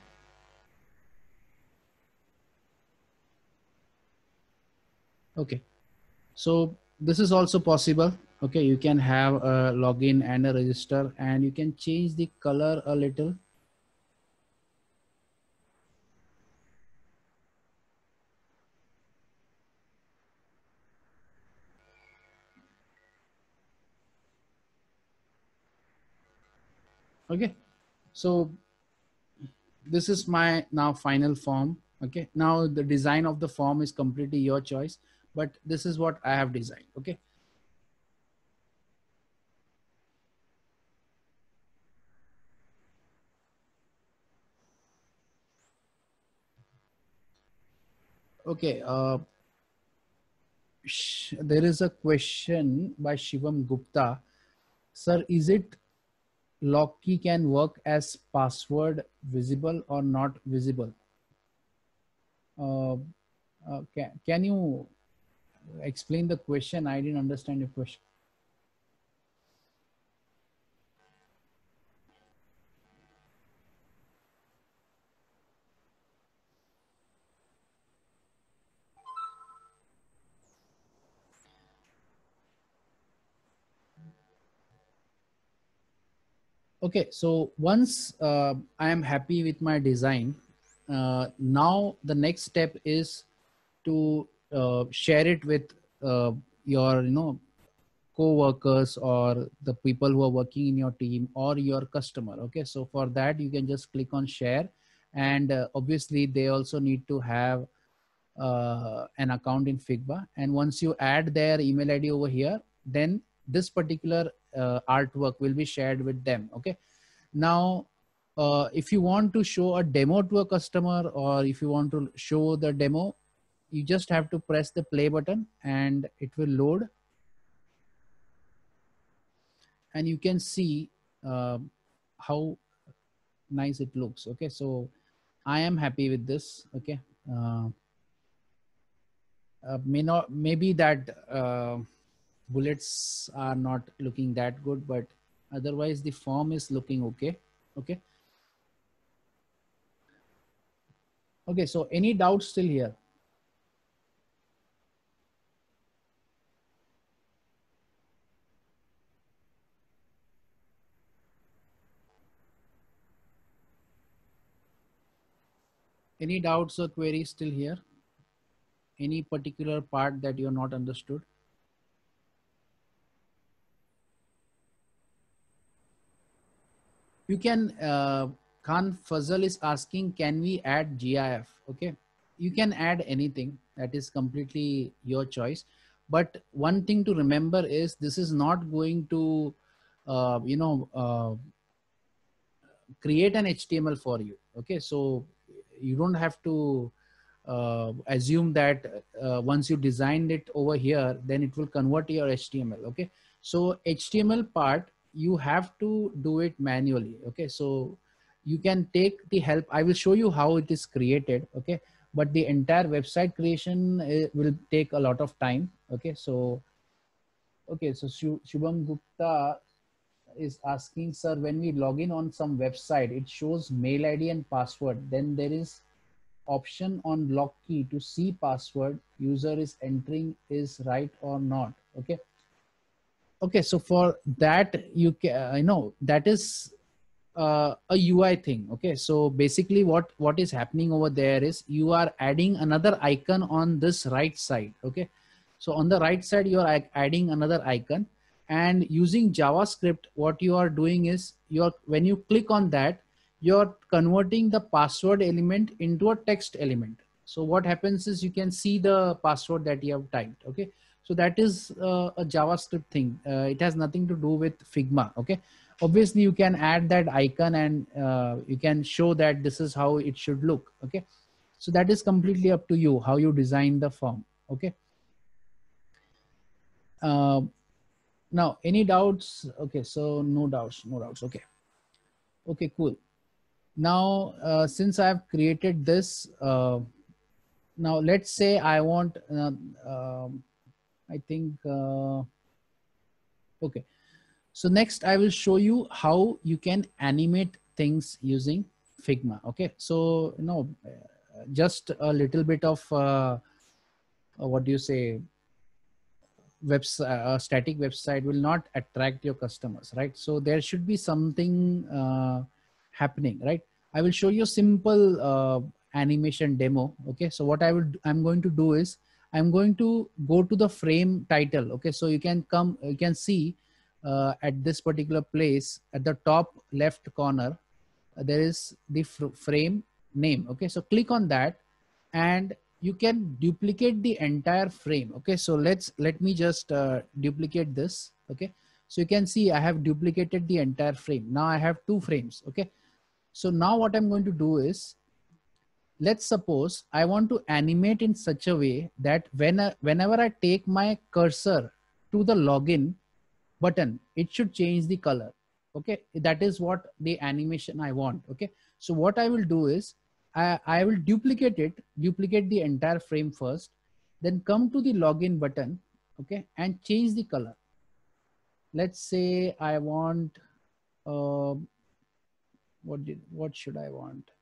Okay, so this is also possible. Okay, you can have a login and a register, and you can change the color a little. Okay, so this is my now final form. Okay, now the design of the form is completely your choice, but this is what I have designed. Okay. Okay, uh, there is a question by Shivam Gupta. Sir, is it lock key can work as password visible or not visible? Uh, uh, can, can you explain the question? I didn't understand your question. Okay, so once uh, I am happy with my design, uh, now the next step is to uh, share it with uh, your, you know, co-workers or the people who are working in your team or your customer. Okay, so for that you can just click on share, and uh, obviously they also need to have uh, an account in Figma, and once you add their email I D over here, then this particular uh, artwork will be shared with them. Okay, now uh, if you want to show a demo to a customer, or if you want to show the demo, you just have to press the play button and it will load, and you can see uh, how nice it looks. Okay, so I am happy with this. Okay, uh, uh, may not maybe that uh, bullets are not looking that good, but otherwise the form is looking okay. Okay, okay, so any doubts still here? Any doubts or queries still here? Any particular part that you're not understood? You can, uh, Khan Fazal is asking, can we add GIF? Okay, you can add anything, that is completely your choice. But one thing to remember is this is not going to, uh, you know, uh, create an H T M L for you. Okay, so you don't have to uh, assume that uh, once you designed it over here, then it will convert your H T M L. Okay, so H T M L part you have to do it manually. Okay, so you can take the help. I will show you how it is created. Okay, but the entire website creation uh, will take a lot of time. Okay, so okay, so Shubham Gupta is asking, sir, when we log in on some website, it shows mail I D and password. Then there is option on lock key to see password user is entering is right or not. Okay. Okay. So for that, you can, I know that is uh, a U I thing. Okay. So basically what, what is happening over there is you are adding another icon on this right side. Okay. So on the right side, you are adding another icon, and using JavaScript, what you are doing is you're, when you click on that, you're converting the password element into a text element. So what happens is you can see the password that you have typed. Okay. So that is uh, a JavaScript thing. Uh, it has nothing to do with Figma. Okay. Obviously you can add that icon, and uh, you can show that this is how it should look. Okay. So that is completely up to you, how you design the form. Okay. Uh, now, any doubts? Okay, so no doubts, no doubts. Okay, okay, cool. Now, uh, since I've created this, uh, now let's say I want, uh, um, I think, uh, okay. So next I will show you how you can animate things using Figma. Okay, so you know, uh, just a little bit of uh, uh, what do you say, website, a static website will not attract your customers, right? So there should be something uh, happening, right? I will show you a simple uh, animation demo. Okay, so what I will I'm going to do is I'm going to go to the frame title. Okay, so you can come, you can see uh, at this particular place at the top left corner, uh, there is the fr frame name. Okay, so click on that and you can duplicate the entire frame. Okay, so let's let me just uh, duplicate this. Okay, so you can see I have duplicated the entire frame. Now I have two frames. Okay, so now what I'm going to do is, let's suppose I want to animate in such a way that when I, whenever I take my cursor to the login button, it should change the color. Okay, that is what the animation I want. Okay, so what I will do is I, I will duplicate it, duplicate the entire frame first, then come to the login button. Okay, and change the color. Let's say I want, uh, what did, what should I want?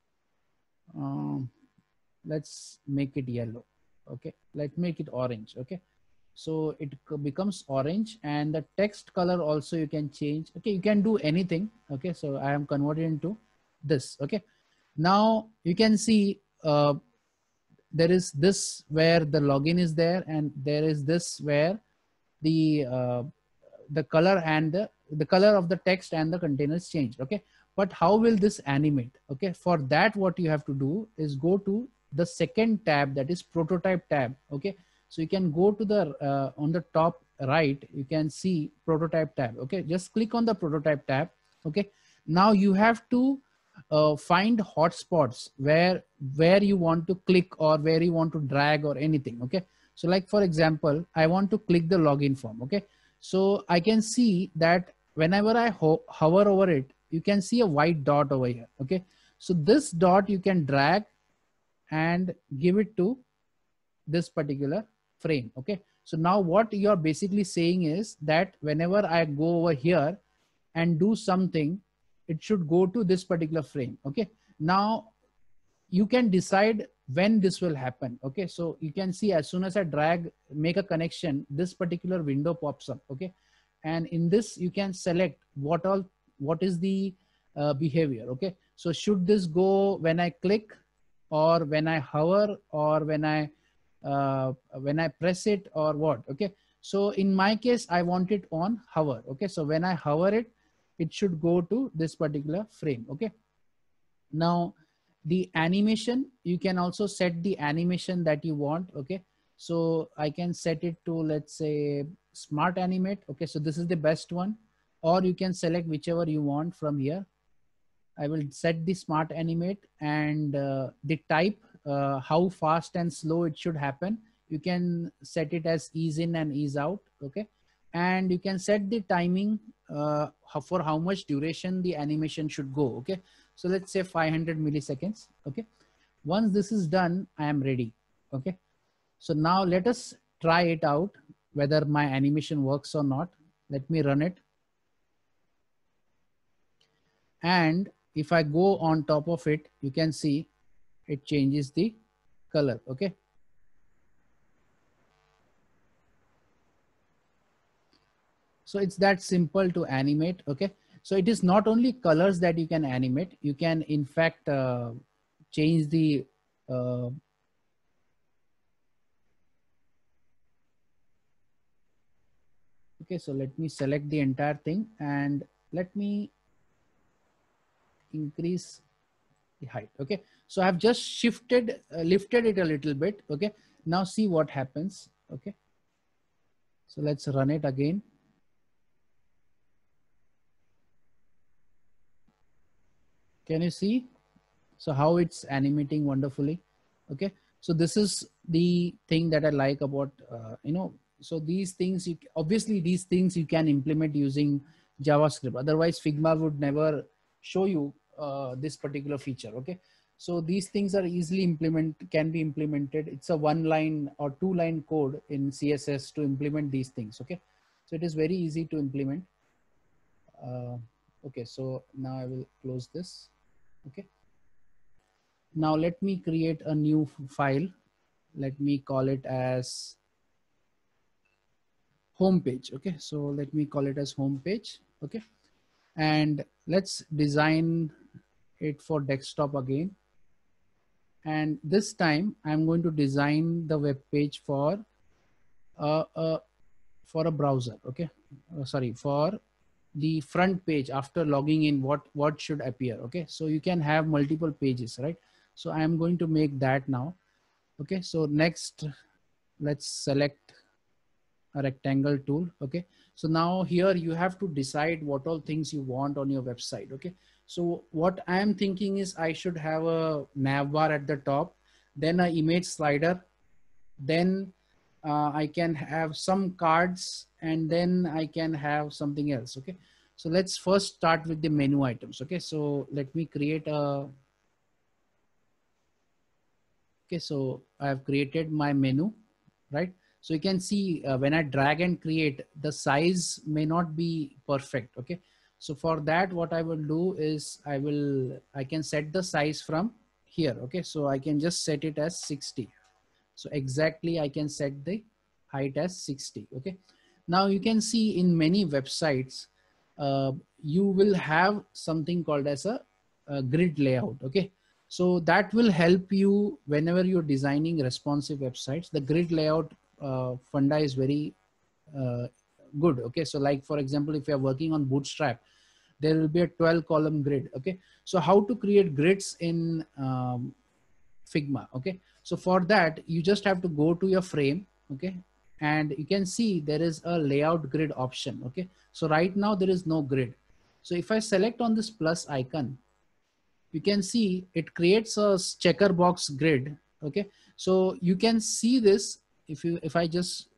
Um, let's make it yellow. Okay, let's make it orange. Okay, so it becomes orange, and the text color also you can change. Okay, you can do anything. Okay, so I am converted into this. Okay, now you can see uh, there is this where the login is there, and there is this where the uh, the color and the the color of the text and the containers change. Okay, but how will this animate? Okay, for that what you have to do is go to the second tab, that is prototype tab. Okay, so you can go to the uh, on the top right, you can see prototype tab. Okay, just click on the prototype tab. Okay, now you have to uh, find hotspots where where you want to click or where you want to drag or anything. Okay, so like for example, I want to click the login form. Okay, so I can see that whenever I ho hover over it, you can see a white dot over here. Okay, so this dot you can drag and give it to this particular frame. Okay, so now what you're basically saying is that whenever I go over here and do something, it should go to this particular frame. Okay, now you can decide when this will happen. Okay, so you can see as soon as I drag, make a connection, this particular window pops up. Okay, and in this you can select what all, what is the uh, behavior. Okay, so should this go when I click, or when I hover, or when I uh, when I press it, or what? Okay, so in my case I want it on hover. Okay, so when I hover it, it should go to this particular frame. Okay, now the animation, you can also set the animation that you want. Okay, so I can set it to, let's say, smart animate. Okay, so this is the best one, or you can select whichever you want from here. I will set the smart animate, and uh, the type, uh, how fast and slow it should happen. You can set it as ease in and ease out. Okay, and you can set the timing uh, for how much duration the animation should go. Okay, so let's say five hundred milliseconds. Okay, once this is done, I am ready. Okay, so now let us try it out whether my animation works or not. Let me run it. And if I go on top of it, you can see it changes the color. Okay, so it's that simple to animate. Okay, so it is not only colors that you can animate, you can in fact uh, change the uh, okay, so let me select the entire thing and let me increase the height. Okay, so I've just shifted uh, lifted it a little bit. Okay, now see what happens. Okay, so let's run it again. Can you see? So how it's animating wonderfully. Okay, so this is the thing that I like about uh, you know, so these things, you obviously these things you can implement using JavaScript, otherwise Figma would never show you uh, this particular feature. Okay, so these things are easily implement can be implemented. It's a one line or two line code in C S S to implement these things. Okay, so it is very easy to implement. Uh, okay, so now I will close this. Okay. Now let me create a new file. Let me call it as home page. Okay, so let me call it as home page. Okay, and let's design it for desktop again. And this time I'm going to design the web page for uh, uh, for a browser. Okay, uh, sorry, for the front page after logging in, what what should appear. Okay, so you can have multiple pages, right? So I am going to make that now. Okay, so next let's select a rectangle tool. Okay, so now here you have to decide what all things you want on your website. Okay, so what I am thinking is I should have a nav bar at the top, then an image slider, then uh, I can have some cards, and then I can have something else. Okay, so let's first start with the menu items. Okay, so let me create a, okay, so I have created my menu, right? So you can see uh, when I drag and create, the size may not be perfect. Okay, so for that what I will do is I will I can set the size from here. Okay, so I can just set it as sixty. So exactly I can set the height as sixty. Okay, now you can see in many websites uh, you will have something called as a, a grid layout. Okay, so that will help you whenever you're designing responsive websites. The grid layout uh, funda is very uh, good. Okay, so like for example, if you're working on Bootstrap, there will be a twelve column grid. Okay, so how to create grids in um, Figma. Okay, so for that you just have to go to your frame. Okay, and you can see there is a layout grid option. Okay, so right now there is no grid. So if I select on this plus icon, you can see it creates a checker box grid. Okay, so you can see this. If you if I just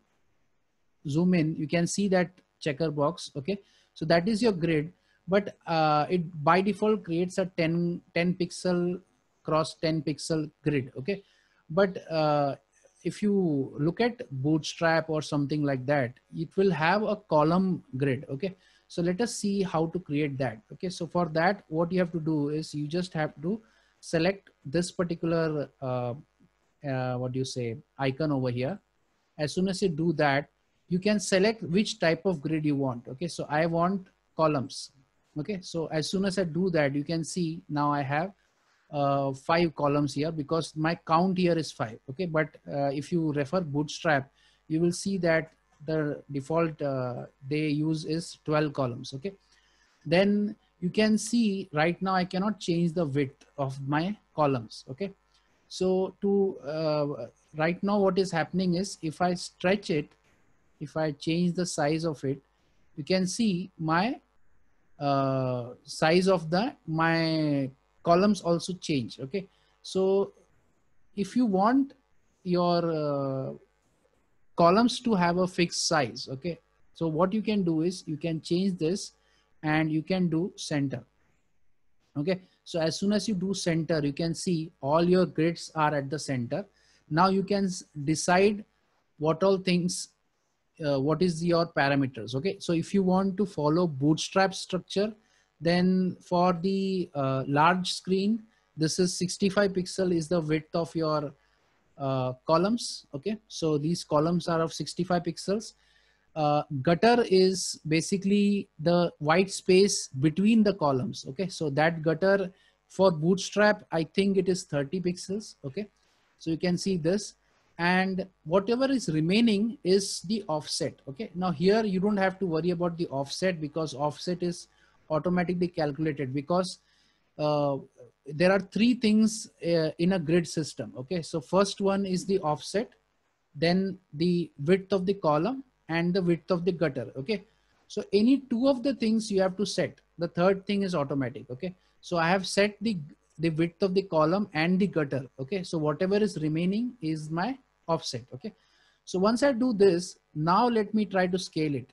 zoom in, you can see that checker box. Okay, so that is your grid, but uh, it by default creates a ten, ten pixel cross ten pixel grid. Okay, but uh, if you look at Bootstrap or something like that, it will have a column grid. Okay, so let us see how to create that. Okay, so for that what you have to do is you just have to select this particular uh, uh, what do you say icon over here. As soon as you do that, you can select which type of grid you want. Okay, so I want columns. Okay, so as soon as I do that, you can see now I have uh, five columns here because my count here is five. Okay, but uh, if you refer Bootstrap, you will see that the default uh, they use is twelve columns. Okay, then you can see right now I cannot change the width of my columns. Okay, so to uh, right now what is happening is if I stretch it, if I change the size of it, you can see my uh, size of the my columns also change. Okay, so if you want your uh, columns to have a fixed size, okay, so what you can do is you can change this and you can do center. Okay, so as soon as you do center, you can see all your grids are at the center. Now you can decide what all things uh, what is your parameters. Okay, so if you want to follow Bootstrap structure, then for the uh, large screen, this is sixty-five pixel is the width of your uh, columns. Okay, so these columns are of sixty-five pixels. Uh, gutter is basically the white space between the columns. Okay, so that gutter for Bootstrap, I think it is thirty pixels. Okay, so you can see this, and whatever is remaining is the offset. Okay, now here you don't have to worry about the offset because offset is automatically calculated because uh, there are three things uh, in a grid system. Okay, so first one is the offset, then the width of the column and the width of the gutter. Okay, so any two of the things you have to set. The third thing is automatic. Okay, so I have set the the width of the column and the gutter. Okay, so whatever is remaining is my offset. Okay, so once I do this, now let me try to scale it.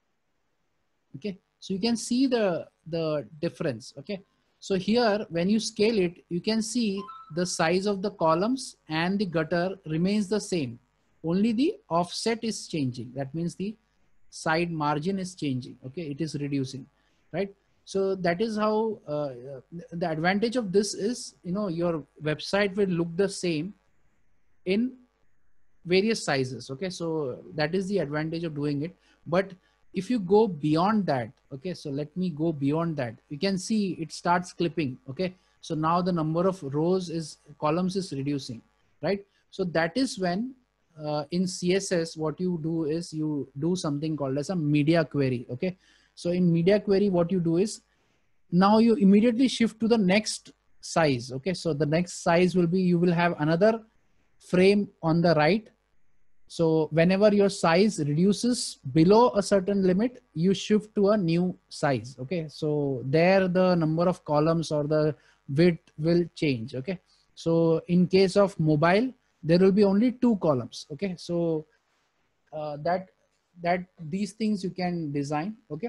Okay, so you can see the the difference. Okay, so here when you scale it, you can see the size of the columns and the gutter remains the same, only the offset is changing. That means the side margin is changing. Okay, it is reducing. right? So that is how uh, the advantage of this is, you know, your website will look the same in various sizes. Okay, so that is the advantage of doing it. But if you go beyond that, okay, so let me go beyond that, you can see it starts clipping. Okay, so now the number of rows is columns is reducing, right? So that is when uh, in C S S what you do is you do something called as a media query. Okay, so in media query what you do is now you immediately shift to the next size. Okay, so the next size will be, you will have another frame on the right. So whenever your size reduces below a certain limit, you shift to a new size. Okay, so there the number of columns or the width will change. Okay, so in case of mobile, there will be only two columns. Okay, so uh, that that these things you can design. Okay,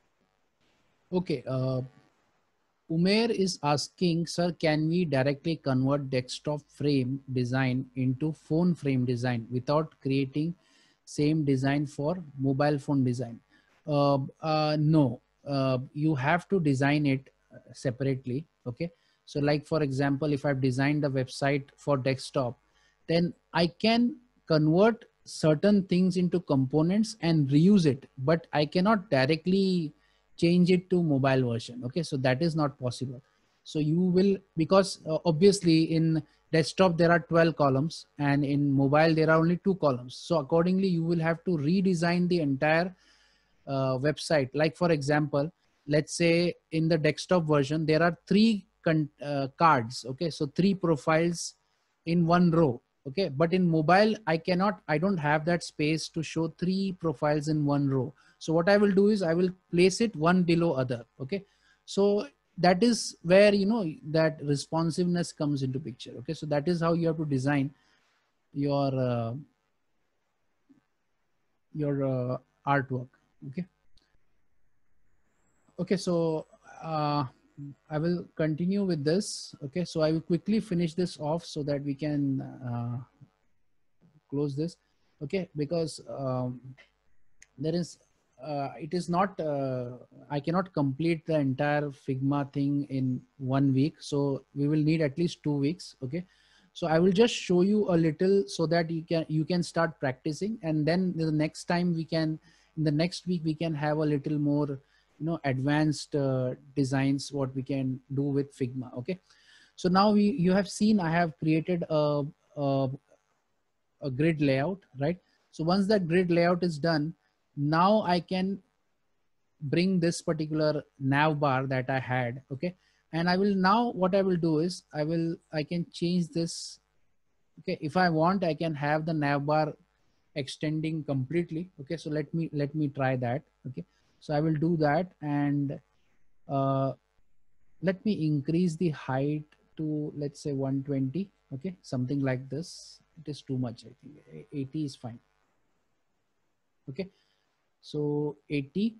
okay. Uh, Umair is asking, sir, can we directly convert desktop frame design into phone frame design without creating same design for mobile phone design? Uh, uh, no, uh, you have to design it separately. Okay. So like, for example, if I've designed a website for desktop, then I can convert certain things into components and reuse it, but I cannot directly change it to mobile version. Okay, so that is not possible. So you will, because uh, obviously in desktop there are twelve columns and in mobile there are only two columns. So accordingly you will have to redesign the entire uh, website. Like for example, let's say in the desktop version there are three con- uh, cards. Okay, so three profiles in one row. Okay, but in mobile I cannot, I don't have that space to show three profiles in one row. So what I will do is I will place it one below other. Okay, so that is where, you know, that responsiveness comes into picture. Okay, so that is how you have to design your uh, your uh, artwork. Okay. Okay, so uh, I will continue with this. Okay, so I will quickly finish this off so that we can uh, close this. Okay, because um, there is, uh, it is not, uh, I cannot complete the entire Figma thing in one week. So we will need at least two weeks. Okay, so I will just show you a little so that you can, you can start practicing. And then the next time we can, in the next week, we can have a little more, you know, advanced uh, designs, what we can do with Figma. Okay, so now we, you have seen I have created a, a, a grid layout, right? So once that grid layout is done, now I can bring this particular nav bar that I had. Okay, and I will now, what I will do is I will, I can change this. Okay, if I want, I can have the nav bar extending completely. Okay, so let me, let me try that. Okay, so I will do that, and uh, let me increase the height to, let's say one twenty. Okay, something like this. It is too much, I think eighty is fine. Okay, so eighty.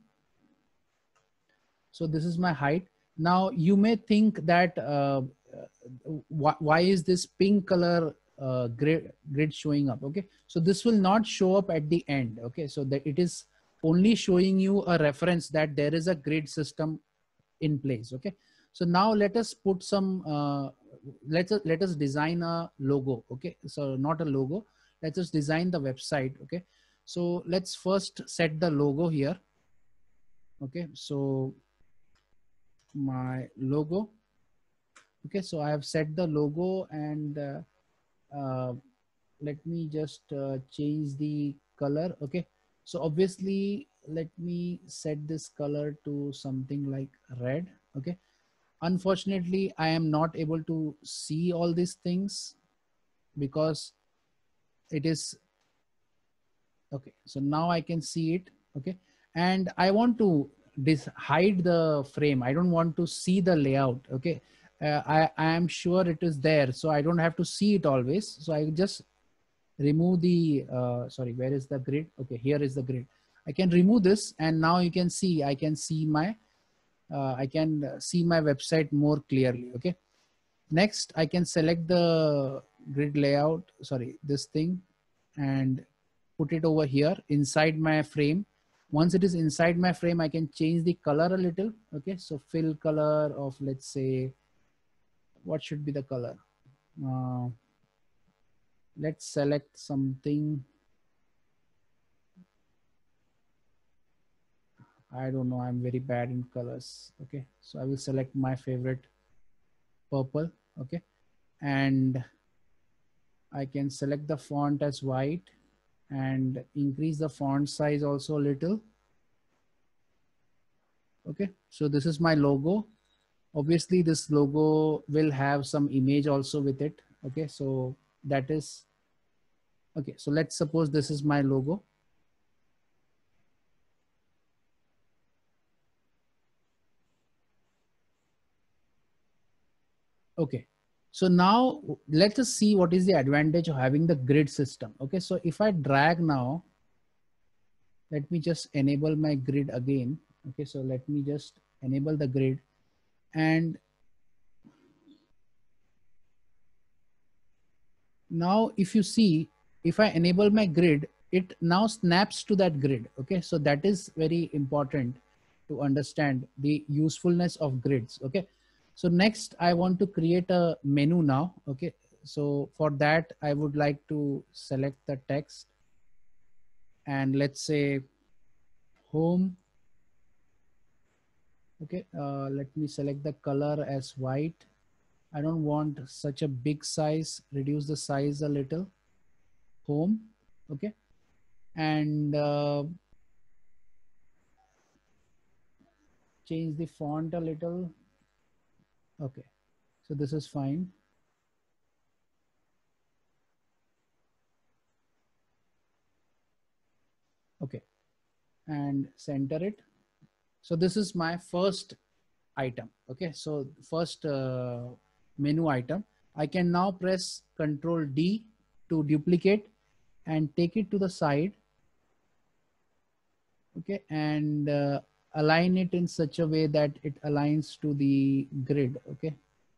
So this is my height. Now you may think that uh, wh why is this pink color uh, grid, grid showing up? Okay, so this will not show up at the end. Okay, so that it is only showing you a reference that there is a grid system in place. Okay, so now let us put some, uh, let's, let us design a logo. Okay, so not a logo, let's just design the website. Okay, so let's first set the logo here. Okay, so my logo. Okay, so I have set the logo, and uh, uh, let me just uh, change the color. Okay, so obviously let me set this color to something like red. Okay, unfortunately I am not able to see all these things because it is, okay, so now I can see it. Okay, and I want to dis hide the frame. I don't want to see the layout. Okay, uh, I, I am sure it is there, so I don't have to see it always. So I just remove the, uh, sorry, where is the grid? Okay, here is the grid. I can remove this, and now you can see, I can see my, uh, I can see my website more clearly. Okay, next I can select the grid layout, sorry, this thing, and put it over here inside my frame. Once it is inside my frame, I can change the color a little. Okay, so fill color of, let's say, what should be the color? Uh, let's select something. I don't know, I'm very bad in colors. Okay, so I will select my favorite, purple. Okay, and I can select the font as white and increase the font size also a little. Okay, so this is my logo. Obviously this logo will have some image also with it. Okay, so that is, okay, so let's suppose this is my logo. Okay, so now let us see what is the advantage of having the grid system. Okay, so if I drag now, let me just enable my grid again. Okay, so let me just enable the grid, and now if you see, if I enable my grid, it now snaps to that grid. Okay, so that is very important to understand the usefulness of grids. Okay, so next I want to create a menu now. Okay, so for that I would like to select the text, and let's say home. Okay, uh, let me select the color as white. I don't want such a big size, reduce the size a little. Home. Okay, and uh, change the font a little. Okay, so this is fine. Okay, and center it. So this is my first item. Okay, so first uh, menu item. I can now press Control D to duplicate and take it to the side. Okay, and uh, align it in such a way that it aligns to the grid. Okay,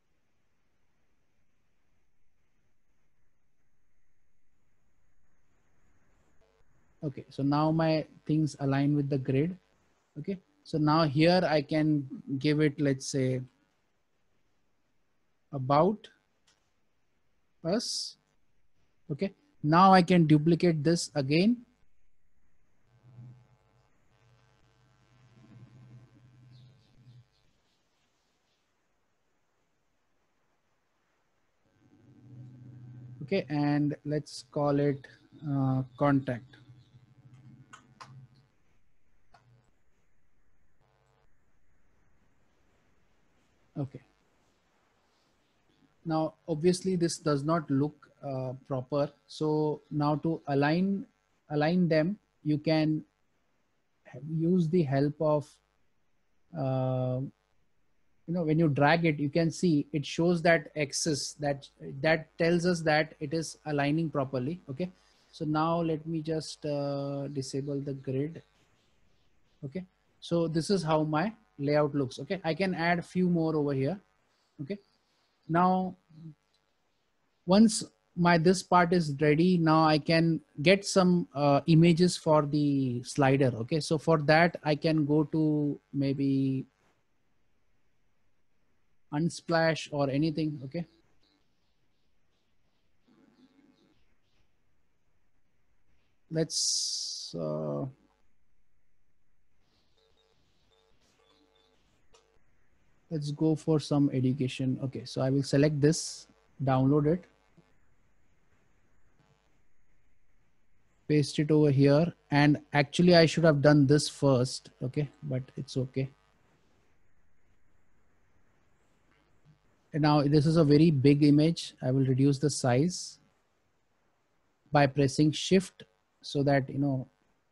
okay, so now my things align with the grid. Okay, so now here I can give it, let's say, about us. Okay, now I can duplicate this again. Okay, and let's call it uh, contact. Okay, now obviously this does not look uh, proper, so now to align align them, you can use the help of uh, you know, when you drag it, you can see it shows that axis, that that tells us that it is aligning properly. Okay, so now let me just uh, disable the grid. Okay, so this is how my layout looks. Okay, I can add a few more over here. Okay, now once my this part is ready, now I can get some uh, images for the slider. Okay, so for that I can go to maybe Unsplash or anything. Okay, let's uh, let's go for some education. Okay, so I will select this, download it, paste it over here, and actually I should have done this first. Okay, but it's okay. And now this is a very big image. I will reduce the size by pressing shift, so that, you know,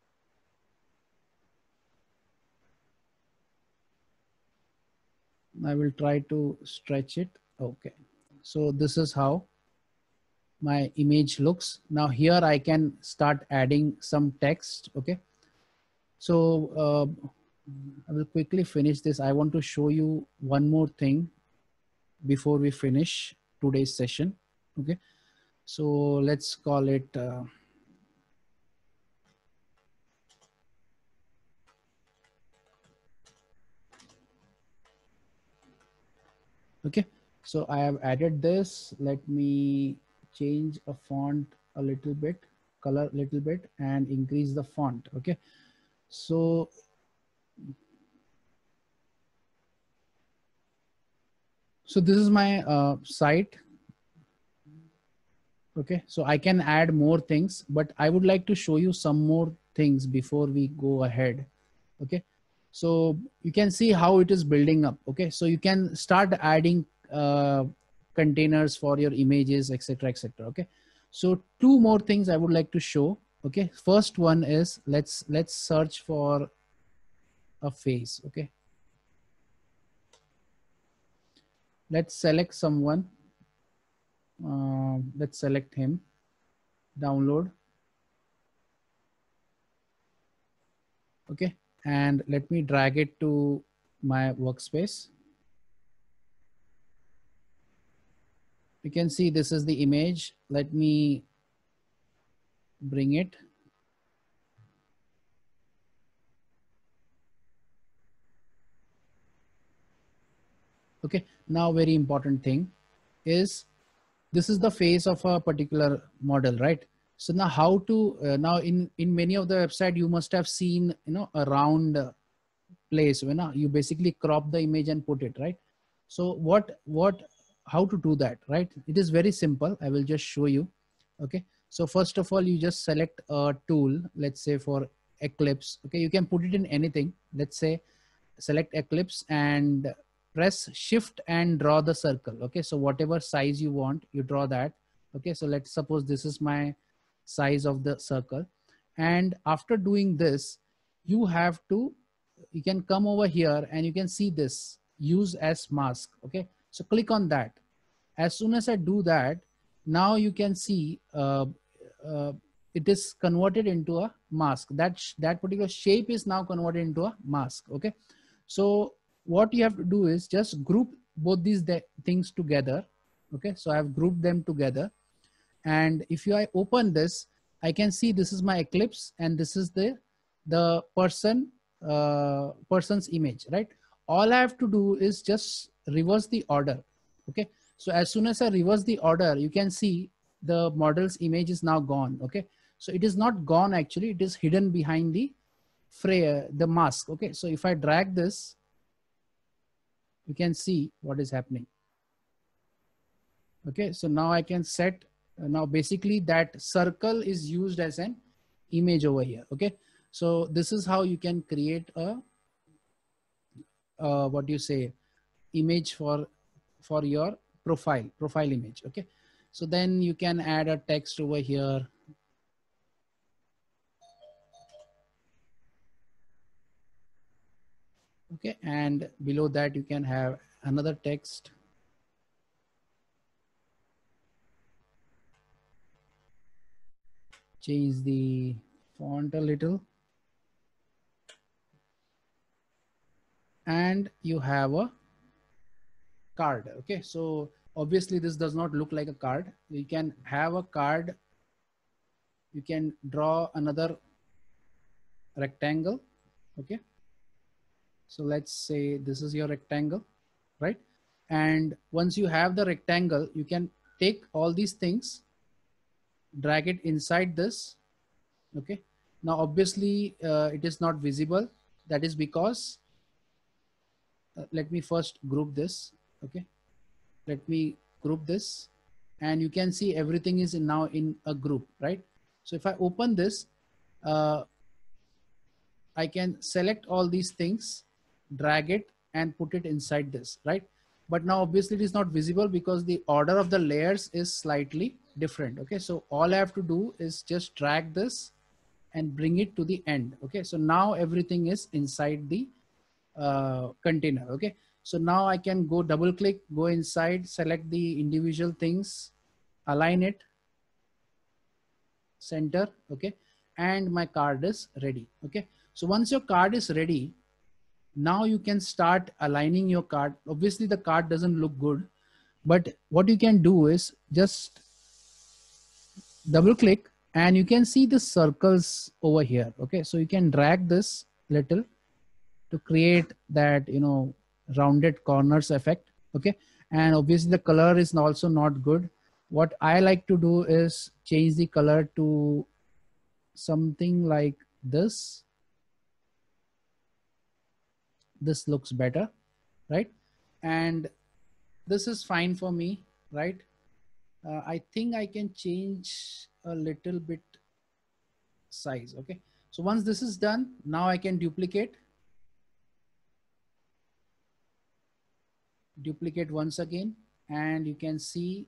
I will try to stretch it. Okay, so this is how my image looks. Now here I can start adding some text. Okay, so uh, I will quickly finish this. I want to show you one more thing before we finish today's session. Okay, so let's call it uh, Okay, so I have added this. Let me change a font a little bit, color a little bit, and increase the font. Okay, so so this is my uh, site. Okay, so I can add more things, but I would like to show you some more things before we go ahead. Okay, so you can see how it is building up. Okay, so you can start adding uh, containers for your images, etc, etc. Okay, so two more things I would like to show. Okay, first one is let's let's search for a face. Okay, let's select someone. Uh, let's select him, download. Okay, and let me drag it to my workspace. You can see this is the image. Let me bring it. Okay, now very important thing is this is the face of a particular model, right? So now how to, uh, now in, in many of the website, you must have seen, you know, a round uh, place when uh, you basically crop the image and put it, right? So what, what, how to do that, right? It is very simple. I will just show you. Okay. So first of all, you just select a tool, let's say for Eclipse. Okay. You can put it in anything. Let's say select Eclipse and press shift and draw the circle. Okay, so whatever size you want, you draw that. Okay, so let's suppose this is my size of the circle, and after doing this you have to, you can come over here and you can see this use as mask. Okay, so click on that. As soon as I do that, now you can see uh, uh, it is converted into a mask. That that particular shape is now converted into a mask. Okay, so what you have to do is just group both these things together. Okay, so I've grouped them together, and if you I open this, I can see this is my Eclipse and this is the the person uh, person's image, right? All I have to do is just reverse the order. Okay, so as soon as I reverse the order, you can see the model's image is now gone. Okay, so it is not gone, actually it is hidden behind the fray the mask. Okay, so if I drag this, you can see what is happening. Okay, so now I can set, uh, now basically that circle is used as an image over here. Okay, so this is how you can create a uh, what do you say, image for for your profile profile image. Okay, so then you can add a text over here. Okay, and below that you can have another text. Change the font a little, and you have a card. Okay, so obviously this does not look like a card. You can have a card, you can draw another rectangle. Okay, so let's say this is your rectangle, right? And once you have the rectangle, you can take all these things, drag it inside this. Okay, now obviously uh, it is not visible. That is because uh, let me first group this. Okay, let me group this, and you can see everything is in now in a group, right? So if I open this, uh, I can select all these things, drag it and put it inside this, right? But now obviously it is not visible because the order of the layers is slightly different. Okay, so all I have to do is just drag this and bring it to the end. Okay, so now everything is inside the uh, container. Okay, so now I can go double click, go inside, select the individual things, align it, center. Okay, and my card is ready. Okay, so once your card is ready, now you can start aligning your card. Obviously the card doesn't look good, but what you can do is just double click and you can see the circles over here. Okay, so you can drag this little to create that, you know, rounded corners effect. Okay, And obviously the color is also not good. What I like to do is change the color to something like this. This looks better, right? And this is fine for me, right? Uh, I think I can change a little bit size. Okay. So once this is done, now I can duplicate, duplicate once again, and you can see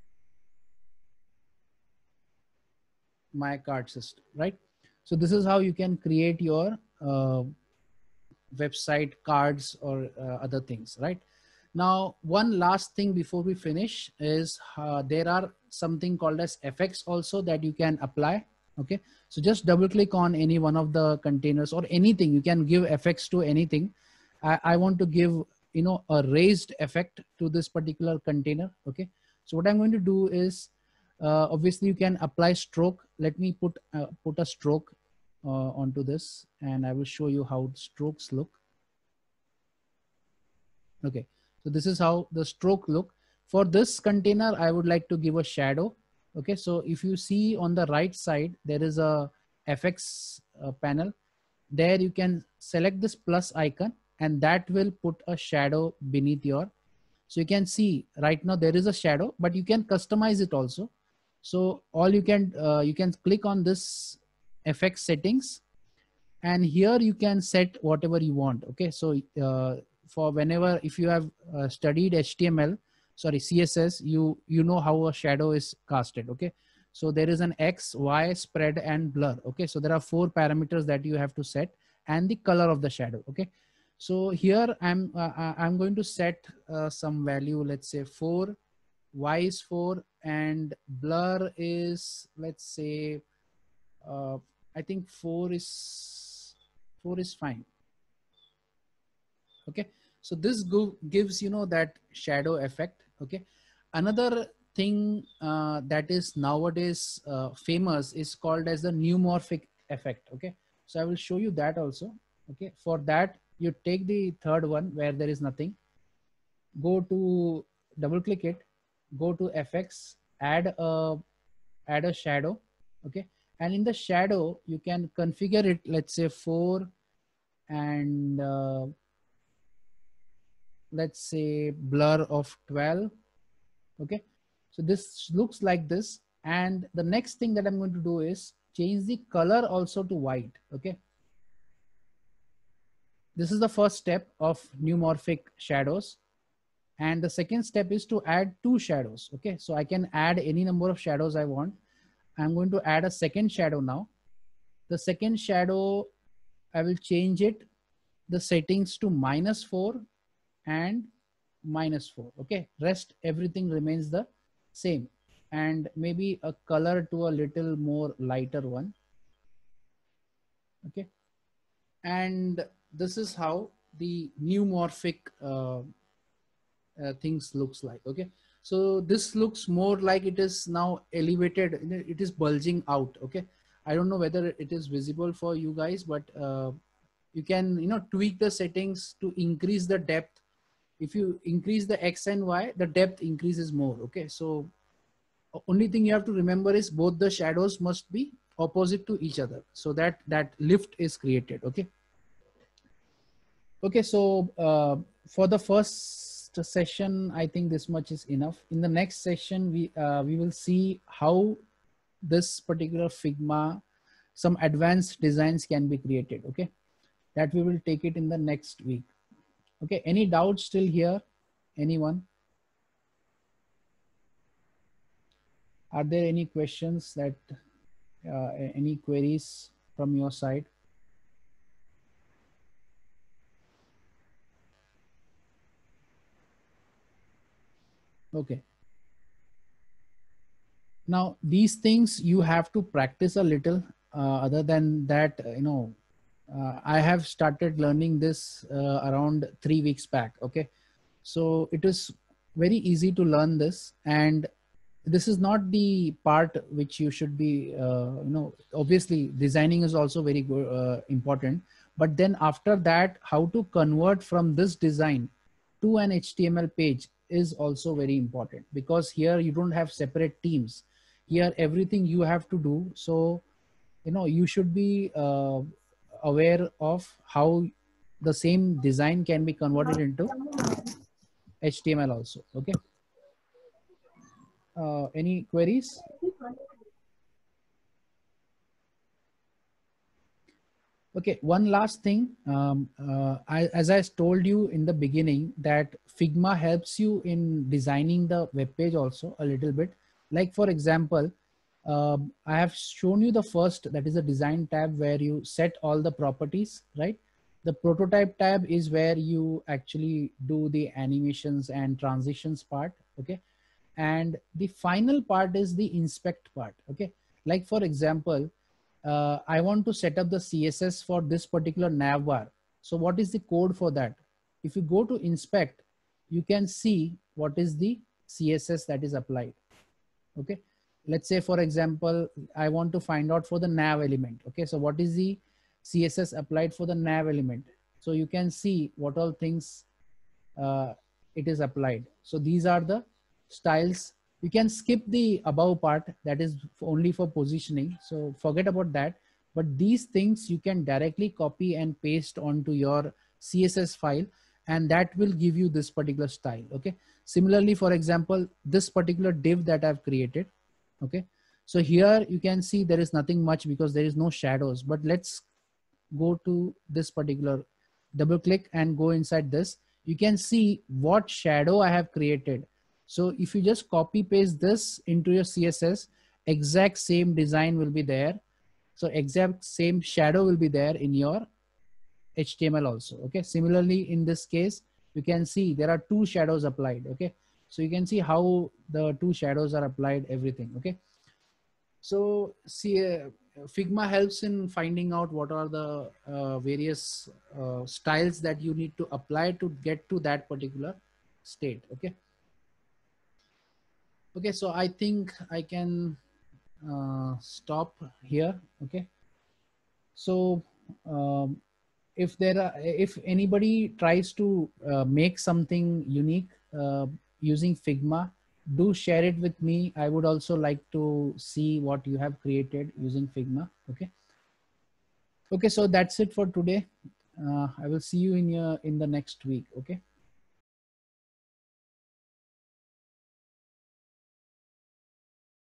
my card system, right? So this is how you can create your uh, website cards or uh, other things, right? Now, one last thing before we finish is uh, there are something called as effects also that you can apply. Okay, so just double click on any one of the containers or anything. You can give effects to anything. I, I want to give, you know, a raised effect to this particular container. Okay, so what I'm going to do is uh, obviously you can apply stroke. Let me put uh, put a stroke uh, onto this, and I will show you how strokes look. Okay, so this is how the stroke look. For this container, I would like to give a shadow. Okay, so if you see on the right side, there is a F X uh, panel. There you can select this plus icon and that will put a shadow beneath your. So you can see right now there is a shadow, but you can customize it also. So all you can, uh, you can click on this F X settings and here you can set whatever you want. Okay, so uh, for whenever, if you have uh, studied H T M L, sorry, C S S, you, you know how a shadow is casted. Okay, so there is an X, Y, spread and blur. Okay, so there are four parameters that you have to set and the color of the shadow. Okay, so here I'm, uh, I'm going to set uh, some value, let's say four, Y is four and blur is, let's say, uh, I think four is, four is fine. Okay, so this go, gives, you know, that shadow effect. Okay, another thing uh, that is nowadays uh, famous is called as the neumorphic effect. Okay, so I will show you that also. Okay, for that you take the third one where there is nothing, go to double click it, go to F X, add a add a shadow. Okay, and in the shadow you can configure it, let's say four and uh, let's say blur of twelve. Okay, so this looks like this. And the next thing that I'm going to do is change the color also to white. Okay, this is the first step of neumorphic shadows. And the second step is to add two shadows. Okay, so I can add any number of shadows I want. I'm going to add a second shadow now. The second shadow, I will change it, the settings to minus four and minus four. Okay, rest everything remains the same, and maybe a color to a little more lighter one. Okay, and this is how the neumorphic uh, uh, things looks like. Okay, so this looks more like it is now elevated, it is bulging out. Okay, I don't know whether it is visible for you guys, but uh, you can, you know, tweak the settings to increase the depth. If you increase the X and Y, the depth increases more. Okay, so only thing you have to remember is both the shadows must be opposite to each other, so that that lift is created. Okay, okay, so uh, for the first session, I think this much is enough. In the next session, we uh, we will see how this particular Figma, some advanced designs can be created. Okay, that we will take it in the next week. Okay, any doubts still here? Anyone? Are there any questions that, uh, any queries from your side? Okay. Now, these things you have to practice a little. Uh, other than that, uh, you know, uh, I have started learning this uh, around three weeks back. Okay. So it is very easy to learn this, and this is not the part which you should be, uh, you know, obviously designing is also very good, uh, important, but then after that, how to convert from this design to an H T M L page is also very important, because here you don't have separate teams. Here everything you have to do. So you know you should be uh, aware of how the same design can be converted into H T M L also. Okay. Uh, any queries? Okay, one last thing. Um, uh, I, as I told you in the beginning, that Figma helps you in designing the web page also a little bit. Like for example, um, I have shown you the first, that is the design tab, where you set all the properties, right? The prototype tab is where you actually do the animations and transitions part. Okay. And the final part is the inspect part. Okay. Like for example, uh, I want to set up the C S S for this particular nav bar. So what is the code for that? If you go to inspect, you can see what is the C S S that is applied. Okay. Let's say, for example, I want to find out for the nav element. Okay. So what is the C S S applied for the nav element? So you can see what all things uh, it is applied. So these are the styles. You can skip the above part, that is only for positioning. So forget about that. But these things you can directly copy and paste onto your C S S file, and that will give you this particular style. Okay. Similarly, for example, this particular div that I've created. Okay. So here you can see there is nothing much because there is no shadows, but let's go to this particular, double click and go inside this. You can see what shadow I have created. So if you just copy paste this into your C S S, exact same design will be there. So exact same shadow will be there in your H T M L also. Okay. Similarly, in this case, you can see there are two shadows applied. Okay. So you can see how the two shadows are applied, everything. Okay. So see, uh, Figma helps in finding out what are the uh, various uh, styles that you need to apply to get to that particular state. Okay. Okay. So I think I can uh, stop here. Okay. So um, if there are, if anybody tries to uh, make something unique uh, using Figma, do share it with me. I would also like to see what you have created using Figma. Okay. Okay. So that's it for today. Uh, I will see you in your, in the next week. Okay.